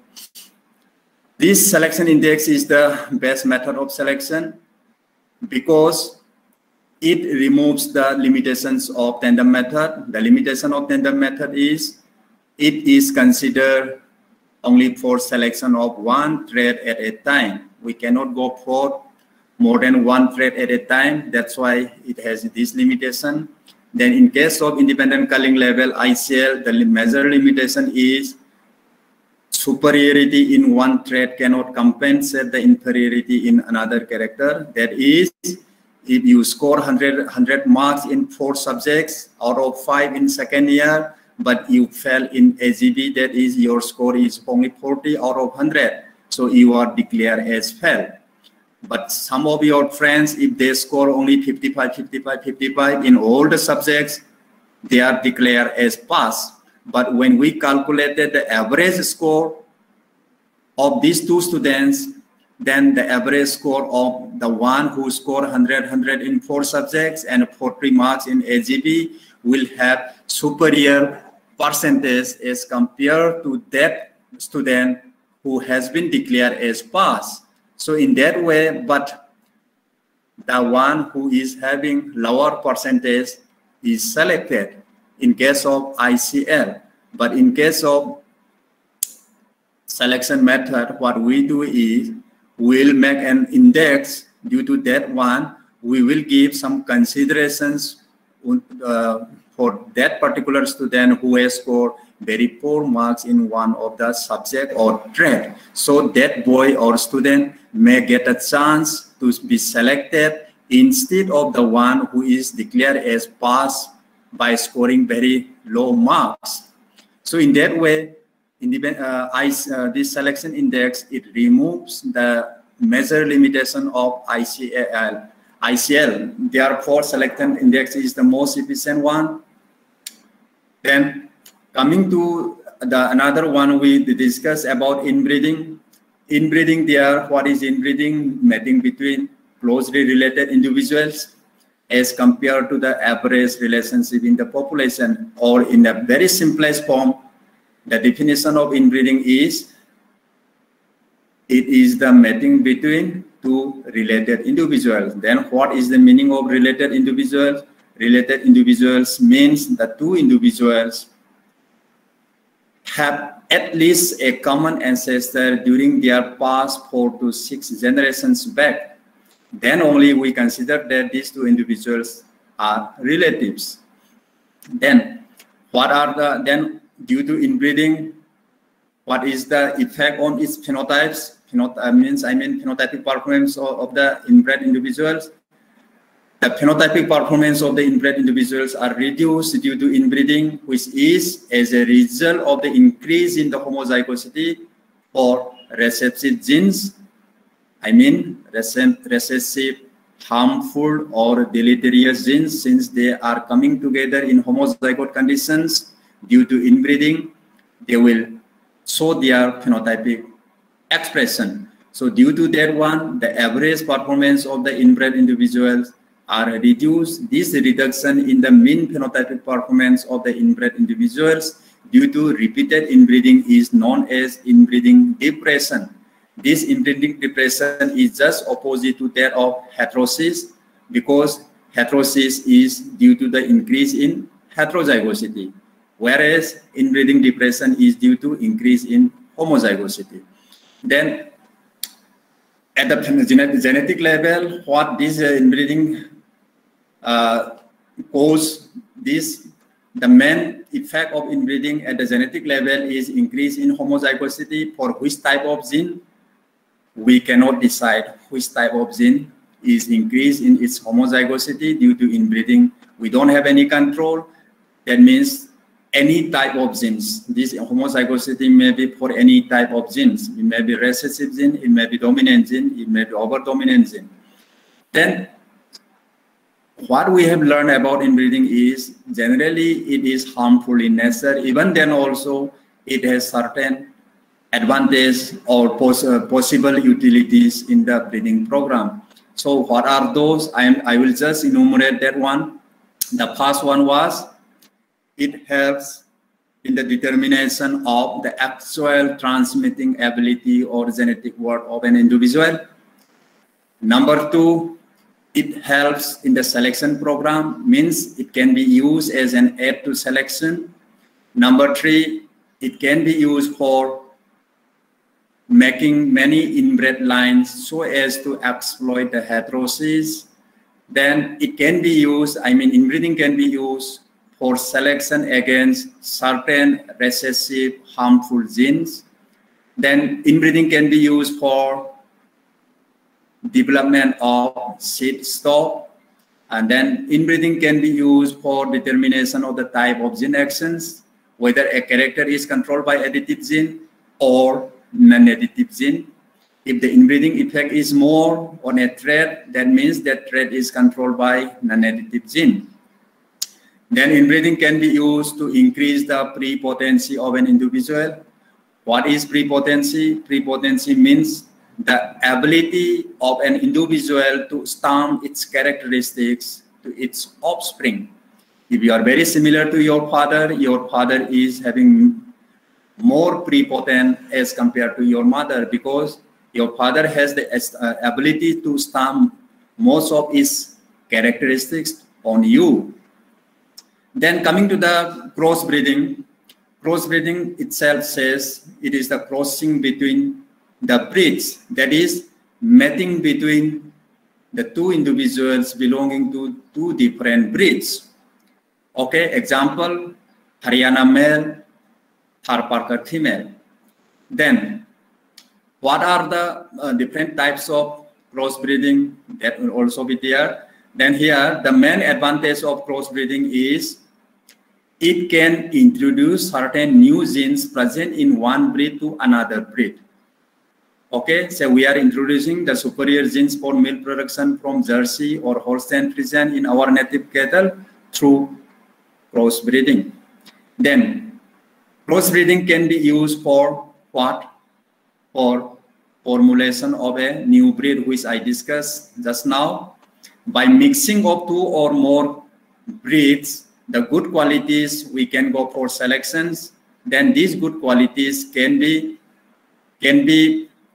this selection index is the best method of selection because it removes the limitations of tandem method. The limitation of tandem method is it is considered only for selection of one trait at a time. We cannot go for more than one trait at a time. That's why it has this limitation. Then in case of independent culling level, ICL, the major limitation is superiority in one trait cannot compensate the inferiority in another character. That is, if you score 100 marks in 4 subjects out of 5 in second year, but you fell in AGB, that is, your score is only 40 out of 100. So you are declared as fail. But some of your friends, if they score only 55, 55, 55 in all the subjects, they are declared as pass. But when we calculated the average score of these two students, then the average score of the one who scored 100 in 4 subjects and 40 marks in AGB will have superior percentage as compared to that student who has been declared as pass. So in that way, but the one who is having lower percentage is selected in case of ICL. But in case of selection method, what we do is we'll make an index. Due to that one, we will give some considerations for that particular student who has scored very poor marks in one of the subject or trait. So that boy or student may get a chance to be selected instead of the one who is declared as pass by scoring very low marks. So in that way, this selection index, it removes the major limitation of ICL. Therefore, selection index is the most efficient one. Then coming to the another one, we discuss about inbreeding. Inbreeding there, what is inbreeding? Mating between closely related individuals as compared to the average relationship in the population. Or in a very simplest form, the definition of inbreeding is It is the mating between two related individuals. Then what is the meaning of related individuals? Related individuals means the two individuals have at least a common ancestor during their past 4 to 6 generations back. Then only we consider that these two individuals are relatives. Then what are the, then due to inbreeding, what is the effect on its phenotypes? Phenotypic performance of the inbred individuals. The phenotypic performance of the inbred individuals are reduced due to inbreeding, which is as a result of the increase in the homozygosity for recessive genes. Recessive, harmful or deleterious genes, since they are coming together in homozygote conditions due to inbreeding, they will show their phenotypic expression. So due to that one, the average performance of the inbred individuals are reduced. This reduction in the mean phenotypic performance of the inbred individuals due to repeated inbreeding is known as inbreeding depression. This inbreeding depression is just opposite to that of heterosis, because heterosis is due to the increase in heterozygosity, whereas inbreeding depression is due to increase in homozygosity. Then at the genetic level, what this inbreeding cause this, the main effect of inbreeding at the genetic level is increase in homozygosity. For which type of gene, we cannot decide which type of gene is increased in its homozygosity due to inbreeding. We don't have any control. That means any type of genes. This homozygosity may be for any type of genes. It may be recessive gene, it may be dominant gene, it may be over-dominant gene. Then what we have learned about inbreeding is generally it is harmful in nature. Even then also it has certain advantages or possible utilities in the breeding program. So what are those? I will just enumerate that one. The first one was it helps in the determination of the actual transmitting ability or genetic worth of an individual. Number two, it helps in the selection program, means it can be used as an aid to selection. Number three, it can be used for making many inbred lines so as to exploit the heterosis. Then it can be used, inbreeding can be used for selection against certain recessive harmful genes. Then inbreeding can be used for development of seed stock. And then inbreeding can be used for determination of the type of gene actions, whether a character is controlled by additive gene or non-additive gene. If the inbreeding effect is more on a trait, that means that trait is controlled by non-additive gene. Then inbreeding can be used to increase the prepotency of an individual. What is prepotency? Prepotency means the ability of an individual to stamp its characteristics to its offspring. If you are very similar to your father is having more prepotent as compared to your mother, because your father has the ability to stamp most of his characteristics on you. Then coming to the crossbreeding, crossbreeding itself says it is the crossing between the breeds, that is mating between the two individuals belonging to two different breeds. Okay, example, Haryana male, Tharparkar female. Then what are the different types of crossbreeding that will also be there? Then here the main advantage of crossbreeding is it can introduce certain new genes present in one breed to another breed. Okay, so we are introducing the superior genes for milk production from Jersey or Holstein Friesian in our native cattle through crossbreeding. Then crossbreeding can be used for what? For formulation of a new breed, which I discussed just now. By mixing of two or more breeds, the good qualities we can go for selections. Then these good qualities can be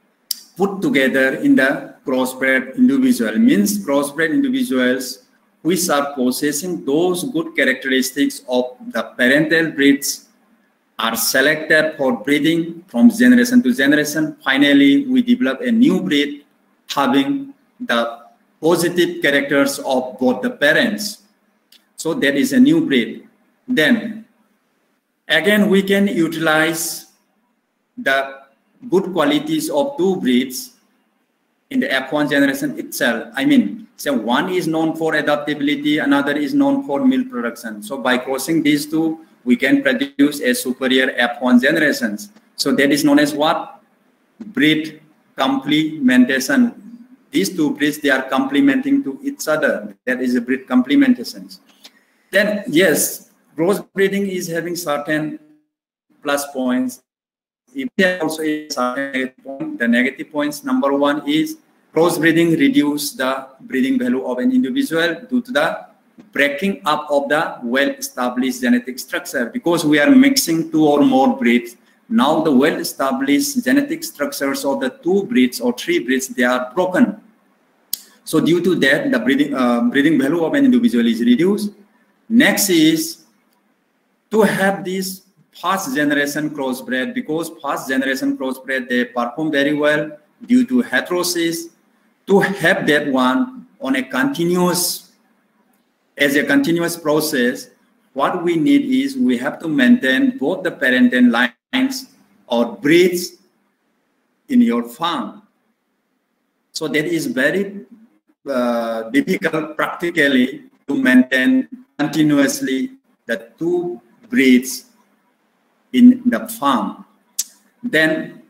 put together in the crossbred individual. Means crossbred individuals which are possessing those good characteristics of the parental breeds are selected for breeding from generation to generation. Finally, we develop a new breed having the positive characters of both the parents. So that is a new breed. Then again, we can utilize the good qualities of two breeds in the F1 generation itself. I mean, so one is known for adaptability, another is known for milk production. So by crossing these two, we can produce a superior F1 generations. So that is known as what? Breed complementation. These two breeds, they are complementing to each other. That is a breed complementation. Then yes, crossbreeding is having certain plus points. If there also is certain negative point, the negative points, number one is crossbreeding reduce the breeding value of an individual due to the breaking up of the well-established genetic structure. Because we are mixing two or more breeds, now the well-established genetic structures of the two breeds or three breeds, they are broken. So due to that, the breeding value of an individual is reduced. Next is to have this first generation crossbred, because first generation crossbred, they perform very well due to heterosis. To have that one on a continuous, as a continuous process, what we need is we have to maintain both the parent and lines or breeds in your farm. So that is very difficult practically to maintain continuously the two breeds in the farm. Then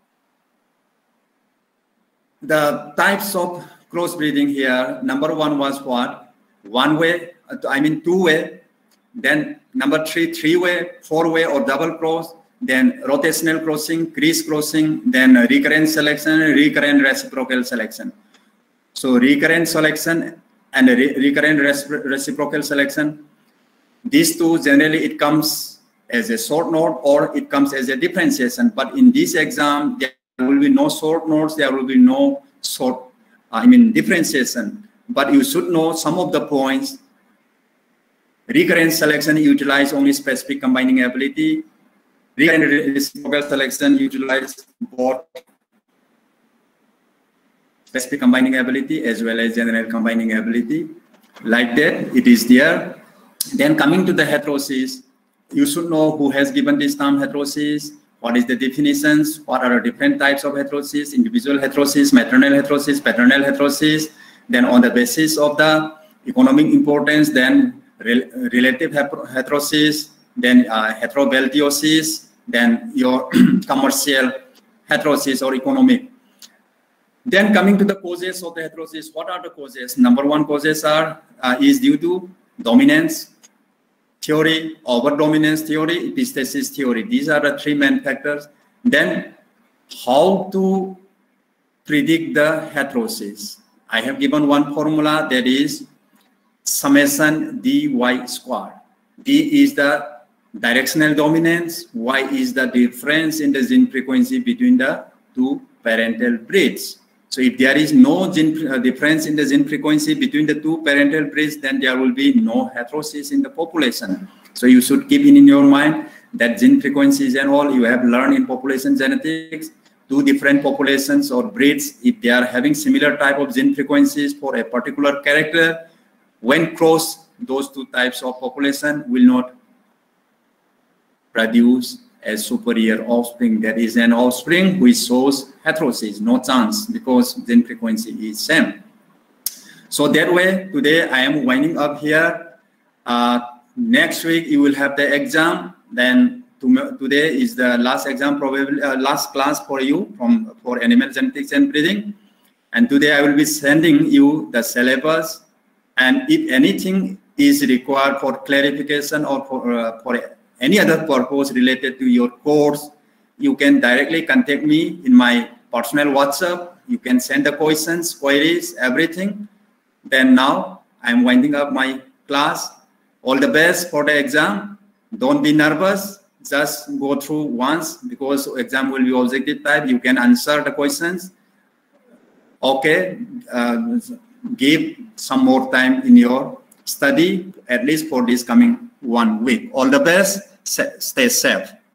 the types of crossbreeding here, number one was what? One way, I mean two way. Then number three way, four way or double cross. Then rotational crossing, crease crossing, then recurrent selection, recurrent reciprocal selection. So recurrent selection and recurrent reciprocal selection, these two generally it comes as a short note or it comes as a differentiation. But in this exam, there will be no short notes, there will be no differentiation. But you should know some of the points. Recurrent selection utilize only specific combining ability. Recurrent reciprocal selection utilize both specific combining ability as well as general combining ability. Like that, it is there. Then coming to the heterosis, you should know who has given this term heterosis, what is the definitions, what are the different types of heterosis, individual heterosis, maternal heterosis, paternal heterosis. Then on the basis of the economic importance, then relative heterosis, then heterobeltiosis, then your commercial heterosis or economic. Then coming to the causes of the heterosis, what are the causes? Number one causes is due to dominance theory, over-dominance theory, epistasis theory. These are the three main factors. Then how to predict the heterosis? I have given one formula, that is summation dy square. D is the directional dominance, Y is the difference in the gene frequency between the two parental breeds. So if there is no difference in the gene frequency between the two parental breeds, then there will be no heterosis in the population. So you should keep in your mind that gene frequencies and all you have learned in population genetics, two different populations or breeds, if they are having similar type of gene frequencies for a particular character, when crossed, those two types of population will not produce a superior offspring. That is an offspring which shows heterosis, no chance, because gene frequency is same. So that way, today I am winding up here. Next week you will have the exam. Then today is the last exam, probably last class for you for animal genetics and breeding. And today I will be sending you the syllabus. And if anything is required for clarification or for any other purpose related to your course, you can directly contact me in my personal WhatsApp. You can send the questions, queries, everything. Then now I'm winding up my class. All the best for the exam. Don't be nervous. Just go through once, because exam will be objective type. You can answer the questions. Okay, give some more time in your study, at least for this coming 1 week. All the best. Stay safe.